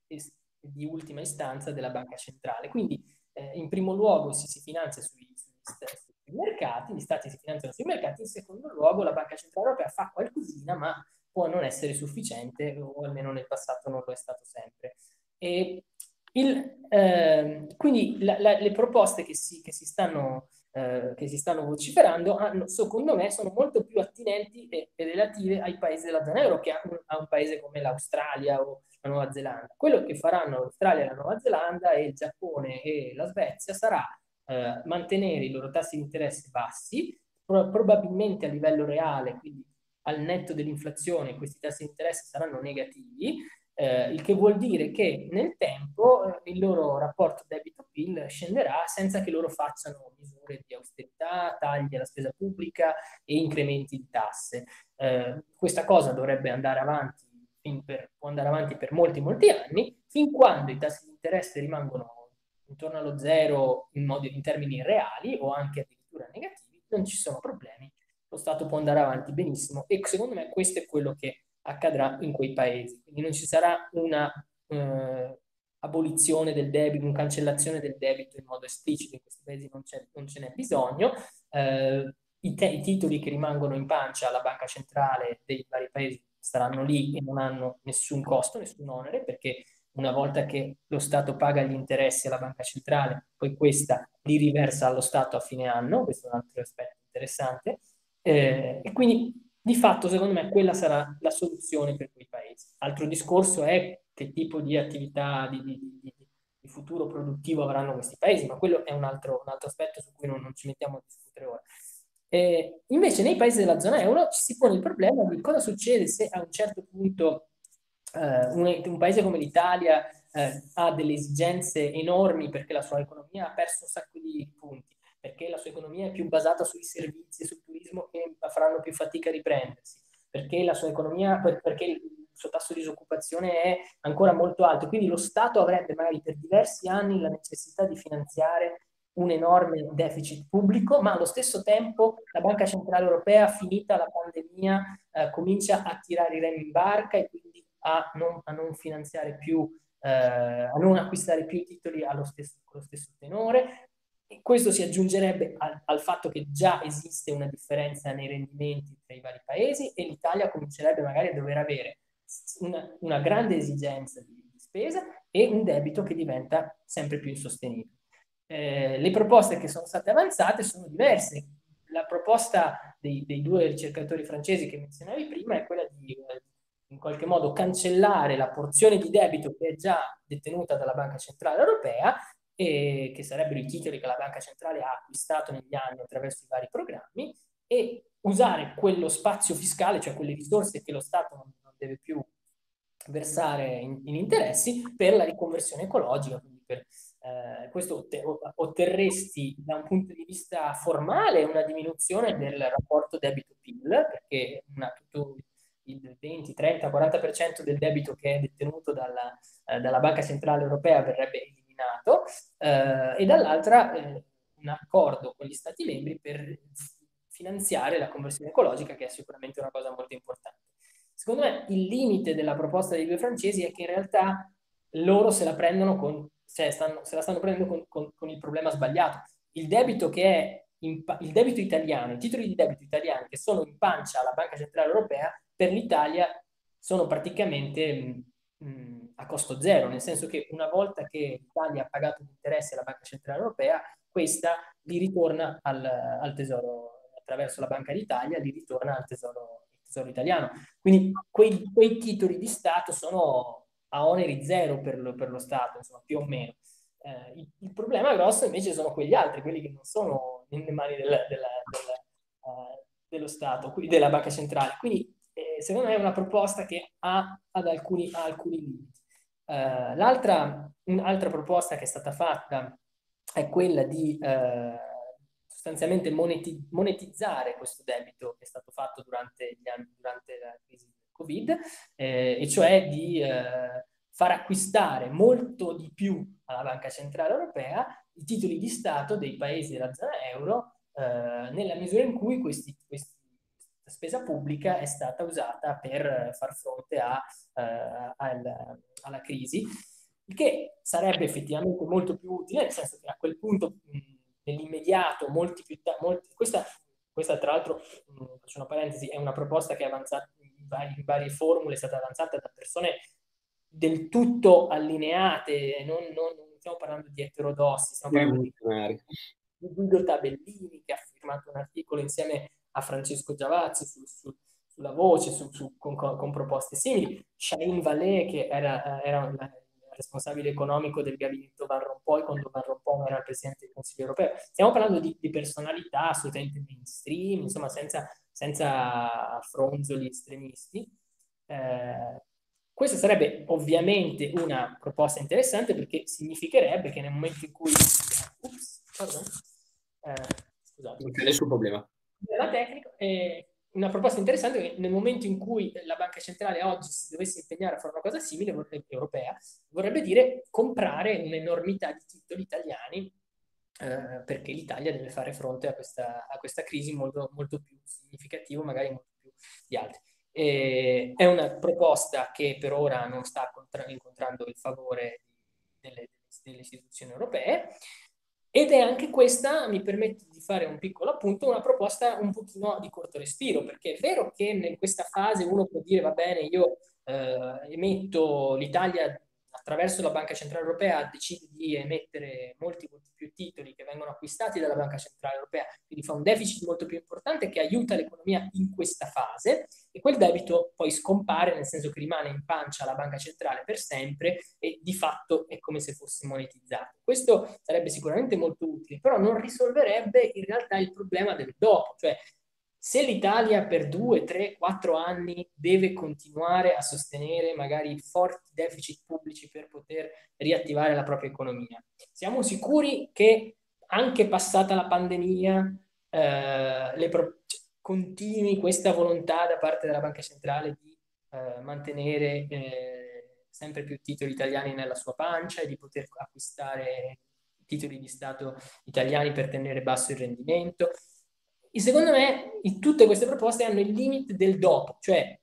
S2: di ultima istanza della banca centrale. Quindi, eh, in primo luogo, si, si finanzia sui, sui, sui mercati, gli stati si finanziano sui mercati, in secondo luogo la Banca Centrale Europea fa qualcosina, ma può non essere sufficiente, o almeno nel passato non lo è stato sempre. E il, eh, quindi la, la, le proposte che si, che si stanno eh, che si stanno vociferando hanno, secondo me, sono molto più attinenti e, e relative ai paesi della zona euro che a un, a un paese come l'Australia o la Nuova Zelanda. Quello che faranno l'Australia, la Nuova Zelanda e il Giappone e la Svezia sarà eh, mantenere i loro tassi di interesse bassi, pro- probabilmente a livello reale, quindi al netto dell'inflazione questi tassi di interesse saranno negativi, eh, il che vuol dire che nel tempo eh, il loro rapporto debito-P I L scenderà senza che loro facciano misure di austerità, tagli alla spesa pubblica e incrementi di tasse. Eh, questa cosa dovrebbe andare avanti, per, può andare avanti per molti, molti anni, fin quando i tassi di interesse rimangono intorno allo zero in, modo, in termini reali o anche addirittura negativi, non ci sono problemi. Lo Stato può andare avanti benissimo e secondo me questo è quello che accadrà in quei paesi. Quindi non ci sarà una eh, abolizione del debito, una cancellazione del debito in modo esplicito, in questi paesi non, non ce n'è bisogno. Eh, i, i titoli che rimangono in pancia alla banca centrale dei vari paesi staranno lì e non hanno nessun costo, nessun onere, perché una volta che lo Stato paga gli interessi alla banca centrale, poi questa li riversa allo Stato a fine anno, questo è un altro aspetto interessante, eh, e quindi di fatto, secondo me, quella sarà la soluzione per quei paesi. Altro discorso è che tipo di attività di, di, di, di futuro produttivo avranno questi paesi, ma quello è un altro, un altro aspetto su cui non, non ci mettiamo a discutere ora. Eh, invece nei paesi della zona euro ci si pone il problema di cosa succede se a un certo punto eh, un, un paese come l'Italia eh, ha delle esigenze enormi perché la sua economia ha perso un sacco di punti, perché la sua economia è più basata sui servizi e sul turismo che faranno più fatica a riprendersi, perché la sua economia, perché il suo tasso di disoccupazione è ancora molto alto, quindi lo Stato avrebbe magari per diversi anni la necessità di finanziare un enorme deficit pubblico, ma allo stesso tempo la Banca Centrale Europea, finita la pandemia, eh, comincia a tirare i remi in barca e quindi a non, a non finanziare più, eh, a non acquistare più titoli allo stesso, con lo stesso tenore. E questo si aggiungerebbe al, al fatto che già esiste una differenza nei rendimenti tra i vari paesi e l'Italia comincerebbe magari a dover avere una, una grande esigenza di, di spesa e un debito che diventa sempre più insostenibile. Eh, le proposte che sono state avanzate sono diverse. La proposta dei, dei due ricercatori francesi che menzionavi prima è quella di eh, in qualche modo cancellare la porzione di debito che è già detenuta dalla Banca Centrale Europea e che sarebbero i titoli che la Banca Centrale ha acquistato negli anni attraverso i vari programmi, e usare quello spazio fiscale, cioè quelle risorse che lo Stato non, non deve più versare in, in interessi, per la riconversione ecologica. Quindi per, eh, questo otterresti da un punto di vista formale una diminuzione del rapporto debito-P I L, perché una, tutto il venti, trenta, quaranta per cento del debito che è detenuto dalla, eh, dalla Banca Centrale Europea verrebbe eliminato, eh, e dall'altra eh, un accordo con gli Stati membri per finanziare la conversione ecologica, che è sicuramente una cosa molto importante. Secondo me il limite della proposta dei due francesi è che in realtà loro se la prendono con, cioè stanno, se la stanno prendendo con, con, con il problema sbagliato. Il debito che è in, il debito italiano, i titoli di debito italiani che sono in pancia alla Banca Centrale Europea, per l'Italia sono praticamente mh, a costo zero, nel senso che una volta che l'Italia ha pagato gli interessi alla Banca Centrale Europea, questa li ritorna al, al tesoro, attraverso la Banca d'Italia, li ritorna al tesoro, tesoro italiano. Quindi quei, quei titoli di Stato sono a oneri zero per lo, per lo Stato, insomma, più o meno. Eh, il, il problema grosso invece sono quegli altri, quelli che non sono nelle mani della, della, della, uh, dello Stato, della Banca Centrale. Quindi eh, secondo me è una proposta che ha, ad alcuni, ha alcuni limiti. Uh, l'altra un'altra proposta che è stata fatta è quella di uh, sostanzialmente moneti- monetizzare questo debito che è stato fatto durante, gli anni, durante la crisi del Covid, eh, e cioè di eh, far acquistare molto di più alla Banca Centrale Europea i titoli di Stato dei paesi della zona euro, eh, nella misura in cui questi, questi, questa spesa pubblica è stata usata per far fronte a, eh, al, alla crisi, il che sarebbe effettivamente molto più utile, nel senso che a quel punto mh, nell'immediato molti più ta- molti, questa, questa tra l'altro, mh, faccio una parentesi, è una proposta che è avanzata in, vari, in varie formule, è stata avanzata da persone del tutto allineate, non, non, non stiamo parlando di eterodossi, stiamo parlando di, di Guido Tabellini, che ha firmato un articolo insieme a Francesco Giavazzi su, su, sulla Voce, su, su, con, con, proposte simili, Shahin Vallée, che era, era una, responsabile economico del gabinetto Van Rompuy quando Van Rompuy era il presidente del Consiglio europeo. Stiamo parlando di, di personalità assolutamente mainstream, insomma, senza, senza fronzoli estremisti. Eh, questa sarebbe ovviamente una proposta interessante, perché significherebbe che nel momento in cui... Ups, pardon, eh, scusate.
S1: Non c'è nessun problema.
S2: La tecnica è una proposta interessante, che nel momento in cui la Banca Centrale oggi si dovesse impegnare a fare una cosa simile, vorrebbe, europea, vorrebbe dire comprare un'enormità di titoli italiani, eh, perché l'Italia deve fare fronte a questa, a questa crisi molto, molto più significativo, magari molto più di altri. E è una proposta che per ora non sta incontrando il favore delle, delle istituzioni europee, ed è anche questa, mi permette di fare un piccolo appunto, una proposta un pochino di corto respiro, perché è vero che in questa fase uno può dire va bene, io eh, emetto, l'Italia attraverso la Banca Centrale Europea decide di emettere molti, molti più titoli che vengono acquistati dalla Banca Centrale Europea, quindi fa un deficit molto più importante che aiuta l'economia in questa fase, e quel debito poi scompare, nel senso che rimane in pancia alla Banca Centrale per sempre e di fatto è come se fosse monetizzato. Questo sarebbe sicuramente molto utile, però non risolverebbe in realtà il problema del dopo, cioè se l'Italia per due, tre, quattro anni deve continuare a sostenere magari forti deficit pubblici per poter riattivare la propria economia, siamo sicuri che anche passata la pandemia eh, le pro- continui questa volontà da parte della Banca Centrale di eh, mantenere eh, sempre più titoli italiani nella sua pancia e di poter acquistare titoli di Stato italiani per tenere basso il rendimento? E secondo me tutte queste proposte hanno il limite del dopo, cioè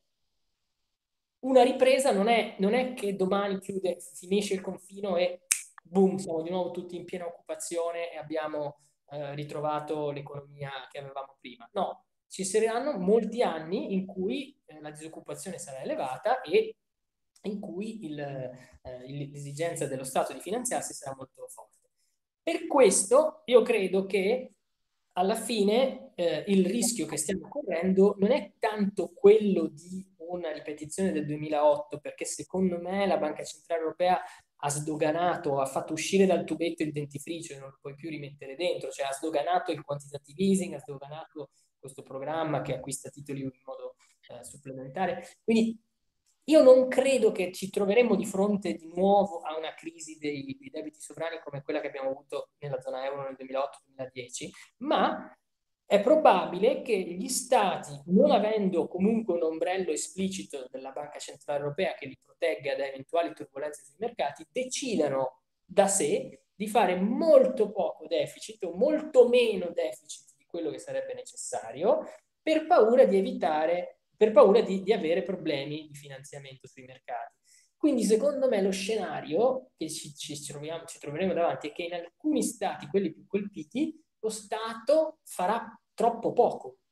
S2: una ripresa non è, non è che domani chiude, finisce il confino e boom, siamo di nuovo tutti in piena occupazione e abbiamo eh, ritrovato l'economia che avevamo prima. No, ci saranno molti anni in cui eh, la disoccupazione sarà elevata e in cui il, eh, l'esigenza dello Stato di finanziarsi sarà molto forte. Per questo io credo che alla fine eh, il rischio che stiamo correndo non è tanto quello di una ripetizione del duemilaotto, perché secondo me la Banca Centrale Europea ha sdoganato, ha fatto uscire dal tubetto il dentifricio e non lo puoi più rimettere dentro, cioè ha sdoganato il quantitative easing, ha sdoganato questo programma che acquista titoli in modo eh, supplementare. Quindi io non credo che ci troveremo di fronte di nuovo a una crisi dei, dei debiti sovrani come quella che abbiamo avuto nella zona euro nel duemilaotto duemiladieci, ma è probabile che gli stati, non avendo comunque un ombrello esplicito della Banca Centrale Europea che li protegga da eventuali turbulenze sui mercati, decidano da sé di fare molto poco deficit o molto meno deficit di quello che sarebbe necessario per paura di evitare per paura di, di avere problemi di finanziamento sui mercati. Quindi secondo me lo scenario che ci, ci, troviamo, ci troveremo davanti è che in alcuni stati, quelli più colpiti, lo Stato farà troppo poco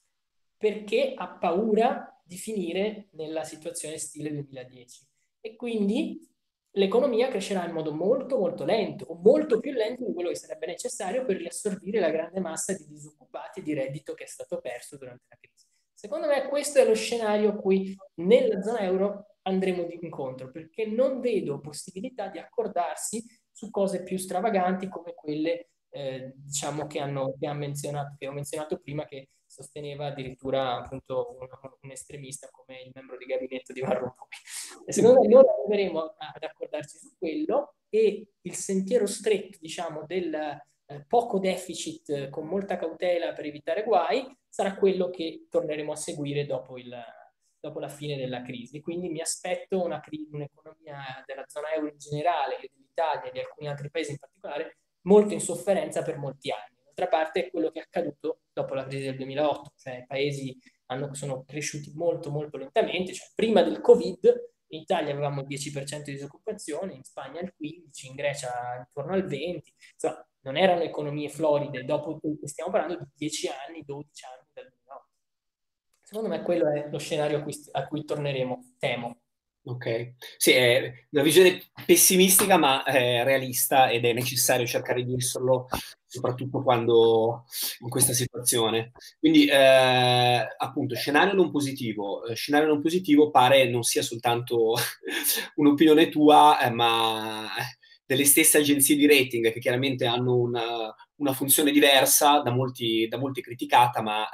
S2: perché ha paura di finire nella situazione stile duemiladieci e quindi l'economia crescerà in modo molto molto lento o molto più lento di quello che sarebbe necessario per riassorbire la grande massa di disoccupati e di reddito che è stato perso durante la crisi. Secondo me questo è lo scenario a cui nella zona euro andremo di incontro, perché non vedo possibilità di accordarsi su cose più stravaganti come quelle eh, diciamo che, hanno, che, ha menzionato, che ho menzionato prima, che sosteneva addirittura appunto un, un estremista come il membro di gabinetto di Van Rompuy. E secondo me non arriveremo ad accordarci su quello e il sentiero stretto, diciamo, del eh, poco deficit eh, con molta cautela per evitare guai sarà quello che torneremo a seguire dopo, il, dopo la fine della crisi. Quindi mi aspetto una un'economia della zona euro in generale, dell'Italia e di alcuni altri paesi in particolare, molto in sofferenza per molti anni. D'altra parte è quello che è accaduto dopo la crisi del duemilaotto, cioè i paesi hanno, sono cresciuti molto molto lentamente, cioè prima del Covid in Italia avevamo il dieci per cento di disoccupazione, in Spagna il quindici per cento, in Grecia intorno al venti per cento, insomma non erano economie floride, dopo stiamo parlando di dieci anni, dodici anni dal duemilaotto. Secondo me quello è lo scenario a cui, a cui torneremo, temo.
S1: Ok, sì, è una visione pessimistica ma eh, realista ed è necessario cercare di esserlo, soprattutto quando in questa situazione. Quindi, eh, appunto, scenario non positivo. Eh, Scenario non positivo pare non sia soltanto un'opinione tua, eh, ma delle stesse agenzie di rating che chiaramente hanno una, una funzione diversa, da molti, da molti criticata, ma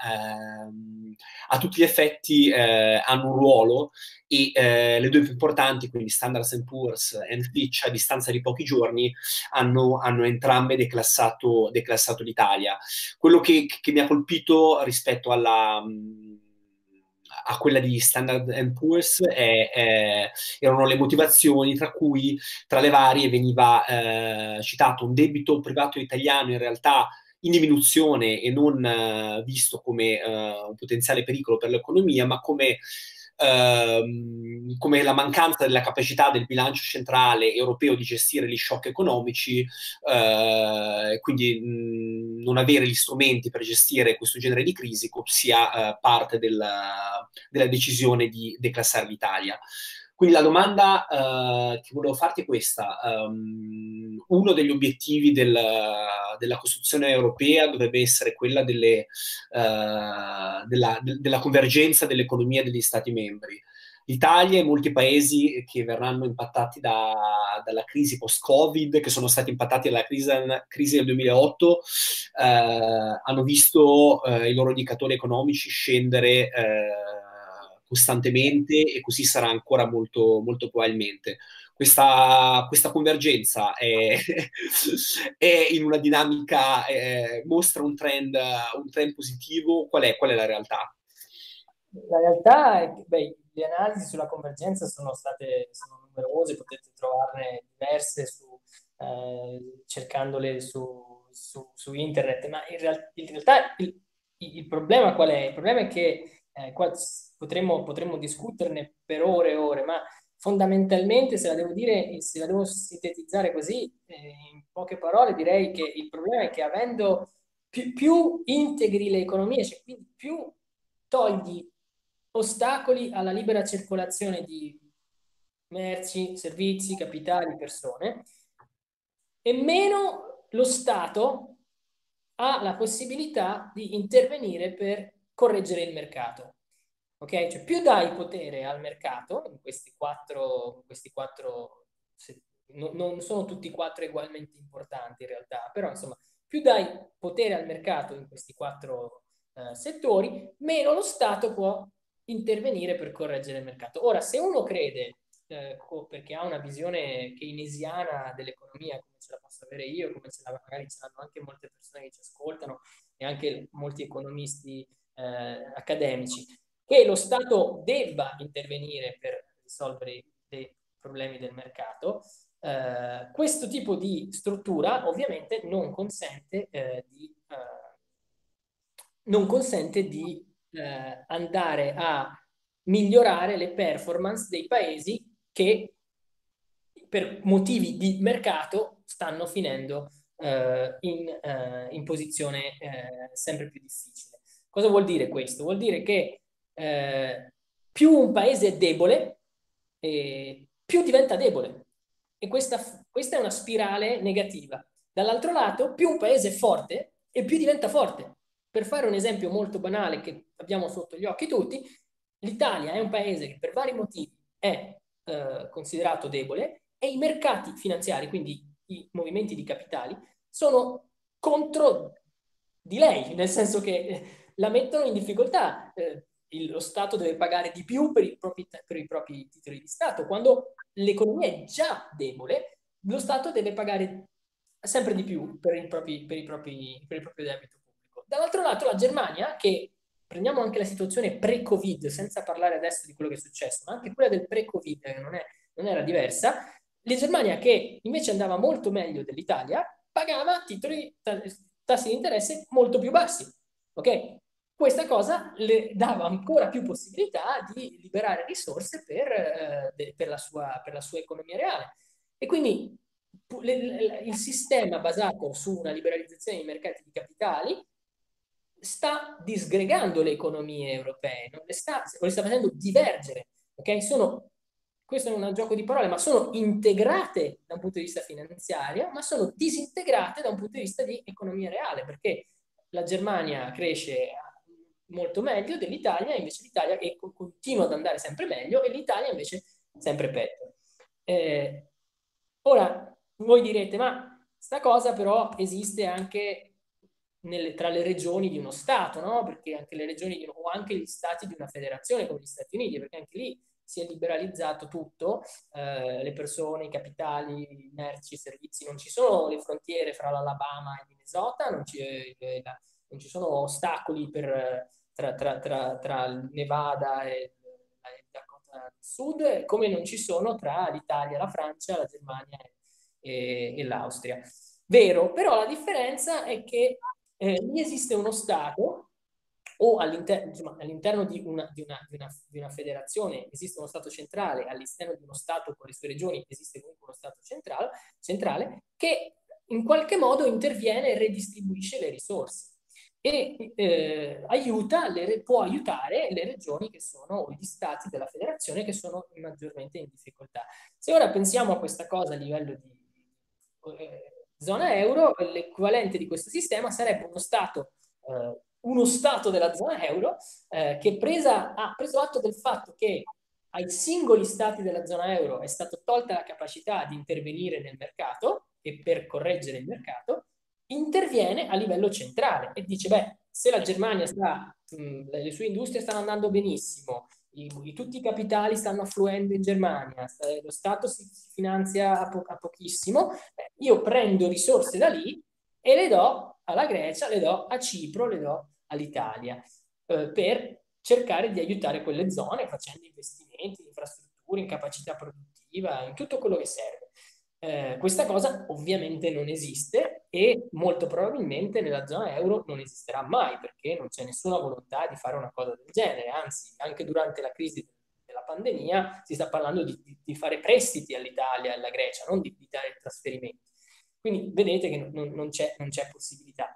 S1: ehm, a tutti gli effetti eh, hanno un ruolo e eh, le due più importanti, quindi Standard and Poor's e Fitch, a distanza di pochi giorni, hanno, hanno entrambe declassato, declassato l'Italia. Quello che, che mi ha colpito rispetto alla... a quella di Standard and Poor's è, è, erano le motivazioni, tra cui tra le varie veniva eh, citato un debito privato italiano in realtà in diminuzione e non eh, visto come eh, un potenziale pericolo per l'economia, ma come Ehm, come la mancanza della capacità del bilancio centrale europeo di gestire gli shock economici, eh, quindi mh, non avere gli strumenti per gestire questo genere di crisi sia eh, parte della, della decisione di declassare l'Italia. Quindi la domanda eh, che volevo farti è questa. Um, uno degli obiettivi del, della costruzione europea dovrebbe essere quella delle, uh, della, de, della convergenza dell'economia degli Stati membri. L'Italia e molti paesi che verranno impattati da, dalla crisi post-Covid, che sono stati impattati dalla crisi, crisi del duemilaotto, eh, hanno visto eh, i loro indicatori economici scendere eh, costantemente e così sarà ancora molto, molto probabilmente. Questa, questa convergenza è, è in una dinamica, è, mostra un trend, un trend positivo. Qual è, qual è la realtà?
S2: La realtà è che beh, le analisi sulla convergenza sono state sono numerose, potete trovarne diverse su, eh, cercandole su, su, su internet, ma in, real, in realtà il, il, problema qual è? Il problema è che eh, qua potremmo, potremmo discuterne per ore e ore, ma fondamentalmente, se la devo dire, se la devo sintetizzare così, eh, in poche parole, direi che il problema è che avendo più, più integri le economie, cioè quindi più togli ostacoli alla libera circolazione di merci, servizi, capitali, persone, e meno lo Stato ha la possibilità di intervenire per correggere il mercato. Ok? Cioè più dai potere al mercato in questi quattro, in questi quattro no, non sono tutti e quattro ugualmente importanti in realtà, però insomma, più dai potere al mercato in questi quattro eh, settori, meno lo Stato può intervenire per correggere il mercato. Ora, se uno crede, eh, perché ha una visione keynesiana dell'economia, come ce la posso avere io, come ce la, magari ce l'hanno anche molte persone che ci ascoltano e anche molti economisti eh, accademici, che lo Stato debba intervenire per risolvere dei problemi del mercato, eh, questo tipo di struttura ovviamente non consente eh, di, eh, non consente di eh, andare a migliorare le performance dei paesi che per motivi di mercato stanno finendo eh, in, eh, in posizione eh, sempre più difficile. Cosa vuol dire questo? Vuol dire che eh, più un paese è debole, eh, più diventa debole. E questa, questa è una spirale negativa. Dall'altro lato, più un paese è forte e più diventa forte. Per fare un esempio molto banale che abbiamo sotto gli occhi tutti, l'Italia è un paese che per vari motivi è eh, considerato debole e i mercati finanziari, quindi i movimenti di capitali, sono contro di lei, nel senso che eh, la mettono in difficoltà. Eh, il, lo Stato deve pagare di più per i, propri, per i propri titoli di Stato. Quando l'economia è già debole, lo Stato deve pagare sempre di più per, i propri, per, i propri, per il proprio debito pubblico. Dall'altro lato la Germania, che prendiamo anche la situazione pre-Covid, senza parlare adesso di quello che è successo, ma anche quella del pre-Covid, che non, è, non era diversa, la Germania, che invece andava molto meglio dell'Italia, pagava titoli, tassi di interesse molto più bassi. Ok? Questa cosa le dava ancora più possibilità di liberare risorse per, eh, per, la, sua, per la sua economia reale. E quindi il sistema basato su una liberalizzazione dei mercati di capitali sta disgregando le economie europee, non le sta, le sta facendo divergere. Okay? Sono, questo non è un gioco di parole, ma sono integrate da un punto di vista finanziario, ma sono disintegrate da un punto di vista di economia reale, perché la Germania cresce molto meglio dell'Italia, invece l'Italia continua ad andare sempre meglio e l'Italia invece sempre peggio. Eh, ora, voi direte, ma sta cosa però esiste anche nelle, tra le regioni di uno Stato, no? Perché anche le regioni di, o anche gli Stati di una federazione come gli Stati Uniti, perché anche lì si è liberalizzato tutto, eh, le persone, i capitali, i merci, i servizi, non ci sono le frontiere fra l'Alabama e il Minnesota, non ci, eh, non ci sono ostacoli per, tra, tra, tra, tra il Nevada e il Dakota Sud, come non ci sono tra l'Italia, la Francia, la Germania e, e l'Austria. Vero, però la differenza è che eh, lì esiste uno Stato o all'inter- insomma, all'interno di una, di, una, di, una, di una federazione esiste uno Stato centrale, all'esterno di uno Stato con le sue regioni esiste comunque uno Stato centrale, centrale che in qualche modo interviene e redistribuisce le risorse e eh, aiuta le, può aiutare le regioni che sono, o gli stati della federazione che sono maggiormente in difficoltà. Se ora pensiamo a questa cosa a livello di eh, zona euro, l'equivalente di questo sistema sarebbe uno stato, eh, uno stato della zona euro eh, che presa, ha preso atto del fatto che ai singoli stati della zona euro è stata tolta la capacità di intervenire nel mercato e per correggere il mercato, interviene a livello centrale e dice, beh, se la Germania sta, mh, le sue industrie stanno andando benissimo, i, i, tutti i capitali stanno affluendo in Germania, lo Stato si, si finanzia a, po a pochissimo, eh, io prendo risorse da lì e le do alla Grecia, le do a Cipro, le do all'Italia, eh, per cercare di aiutare quelle zone facendo investimenti in infrastrutture, in capacità produttiva, in tutto quello che serve. Eh, questa cosa ovviamente non esiste e molto probabilmente nella zona euro non esisterà mai perché non c'è nessuna volontà di fare una cosa del genere, anzi anche durante la crisi della pandemia si sta parlando di, di, di fare prestiti all'Italia e alla Grecia, non di, di dare trasferimenti. Quindi vedete che non, non c'è possibilità.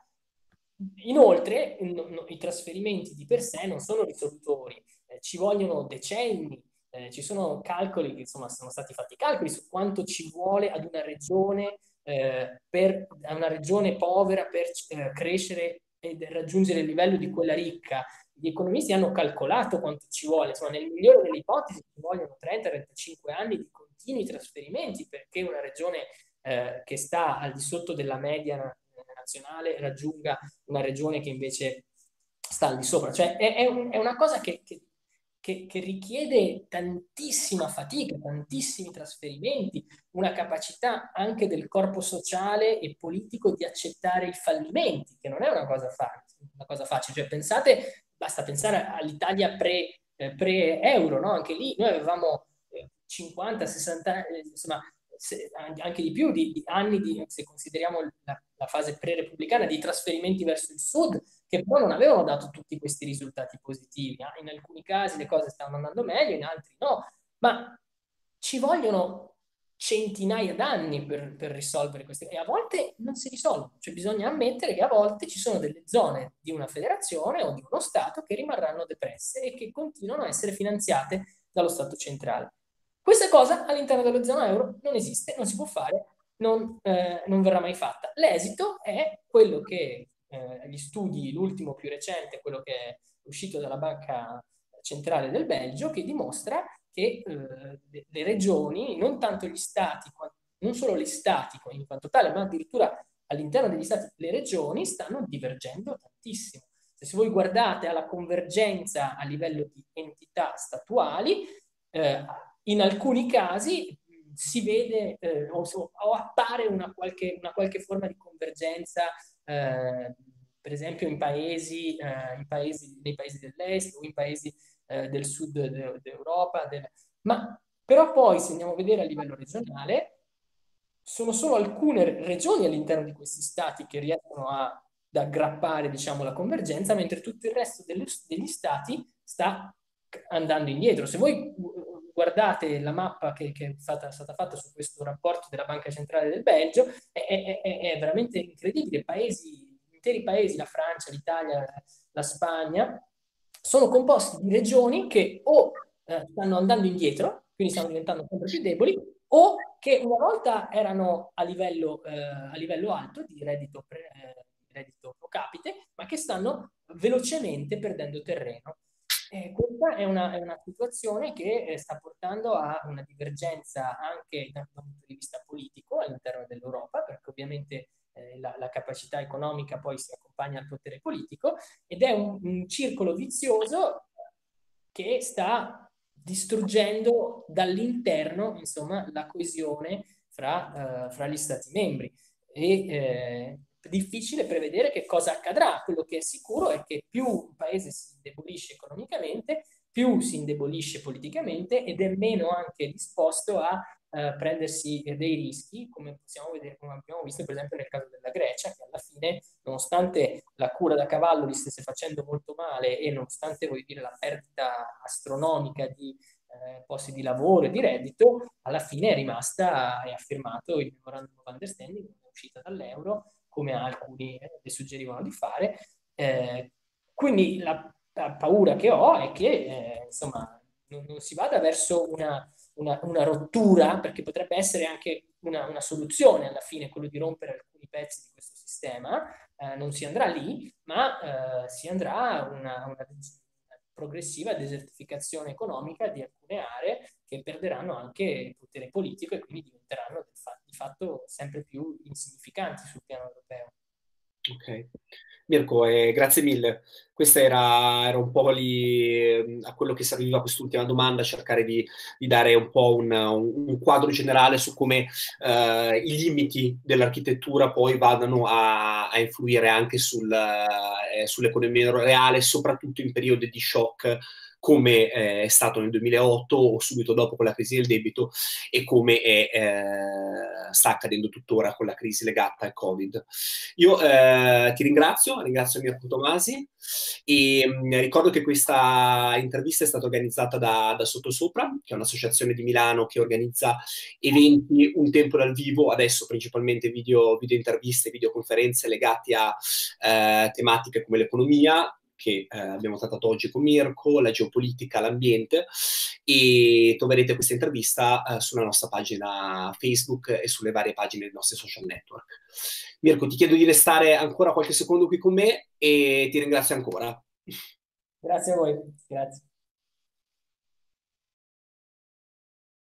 S2: Inoltre no, no, i trasferimenti di per sé non sono risolutori, eh, ci vogliono decenni. Eh, ci sono calcoli, che insomma sono stati fatti calcoli su quanto ci vuole ad una regione, eh, per, a una regione povera per eh, crescere e raggiungere il livello di quella ricca. Gli economisti hanno calcolato quanto ci vuole, insomma nel migliore delle ipotesi ci vogliono trenta trentacinque anni di continui trasferimenti, perché una regione eh, che sta al di sotto della media nazionale raggiunga una regione che invece sta al di sopra. Cioè è, è, un, è una cosa che, che, che, che richiede tantissima fatica, tantissimi trasferimenti, una capacità anche del corpo sociale e politico di accettare i fallimenti, che non è una cosa facile. Una cosa facile. Cioè, pensate, basta pensare all'Italia pre, eh, pre-euro, no? Anche lì noi avevamo eh, cinquanta sessanta, eh, insomma, se, anche di più di, di anni, di, se consideriamo la, la fase pre-repubblicana, di trasferimenti verso il sud, che però non avevano dato tutti questi risultati positivi. In alcuni casi le cose stavano andando meglio, in altri no, ma ci vogliono centinaia d'anni per, per risolvere queste cose, e a volte non si risolvono. Cioè bisogna ammettere che a volte ci sono delle zone di una federazione o di uno Stato che rimarranno depresse e che continuano a essere finanziate dallo Stato centrale. Questa cosa all'interno della zona euro non esiste, non si può fare, non, eh, non verrà mai fatta. L'esito è quello che eh, gli studi, l'ultimo più recente, quello che è uscito dalla Banca Centrale del Belgio, che dimostra che eh, le regioni, non tanto gli stati, non solo gli stati in quanto tale, ma addirittura all'interno degli stati, le regioni stanno divergendo tantissimo. Se voi guardate alla convergenza a livello di entità statuali, eh, in alcuni casi si vede eh, o, o, appare una qualche, una qualche forma di convergenza, eh, per esempio in paesi, eh, in paesi, nei paesi dell'est o in paesi eh, del sud d'Europa, del... ma però poi se andiamo a vedere a livello regionale, sono solo alcune regioni all'interno di questi stati che riescono a, ad aggrappare, diciamo, la convergenza, mentre tutto il resto delle, degli stati sta andando indietro. Se voi guardate la mappa che, che è, stata, è stata fatta su questo rapporto della Banca Centrale del Belgio, è, è, è veramente incredibile. Paesi, interi paesi, la Francia, l'Italia, la Spagna, sono composti di regioni che o eh, stanno andando indietro, quindi stanno diventando sempre più deboli, o che una volta erano a livello, eh, a livello alto di reddito, pre, eh, reddito pro capite, ma che stanno velocemente perdendo terreno. Eh, questa è una, è una situazione che eh, sta portando a una divergenza anche dal punto di vista politico all'interno dell'Europa, perché ovviamente eh, la, la capacità economica poi si accompagna al potere politico, ed è un, un circolo vizioso che sta distruggendo dall'interno, insomma, la coesione fra, uh, fra gli Stati membri. E eh, è difficile prevedere che cosa accadrà. Quello che è sicuro è che più un paese si indebolisce economicamente, più si indebolisce politicamente ed è meno anche disposto a uh, prendersi dei rischi, come possiamo vedere, come abbiamo visto per esempio nel caso della Grecia, che alla fine, nonostante la cura da cavallo li stesse facendo molto male e nonostante, voglio dire, la perdita astronomica di eh, posti di lavoro e di reddito, alla fine è rimasta e ha firmato il Memorandum of Understanding, è uscita dall'euro, come alcuni eh, le suggerivano di fare. Eh, quindi la, la paura che ho è che eh, insomma non, non si vada verso una, una, una rottura, perché potrebbe essere anche una, una soluzione alla fine, quello di rompere alcuni pezzi di questo sistema. Eh, non si andrà lì, ma eh, si andrà a una, una progressiva desertificazione economica di alcune aree che perderanno anche il potere politico e quindi diventeranno di fatto sempre più insignificanti sul piano europeo.
S1: Ok. Mirko, eh, grazie mille. Questa era, era un po' lì, a quello che serviva quest'ultima domanda, cercare di, di dare un po' un, un quadro generale su come eh, i limiti dell'architettura poi vadano a, a influire anche sul, eh, sull'economia reale, soprattutto in periodi di shock come eh, è stato nel duemilaotto o subito dopo con la crisi del debito e come è, eh, sta accadendo tuttora con la crisi legata al Covid. Io eh, ti ringrazio, ringrazio Mirko Tomasi e mh, ricordo che questa intervista è stata organizzata da, da Sottosopra, che è un'associazione di Milano che organizza eventi un tempo dal vivo, adesso principalmente video, video interviste, videoconferenze legati a eh, tematiche come l'economia, che eh, abbiamo trattato oggi con Mirko, la geopolitica, l'ambiente, e troverete questa intervista eh, sulla nostra pagina Facebook e sulle varie pagine dei nostri social network. Mirko, ti chiedo di restare ancora qualche secondo qui con me e ti ringrazio ancora.
S2: Grazie a voi, grazie.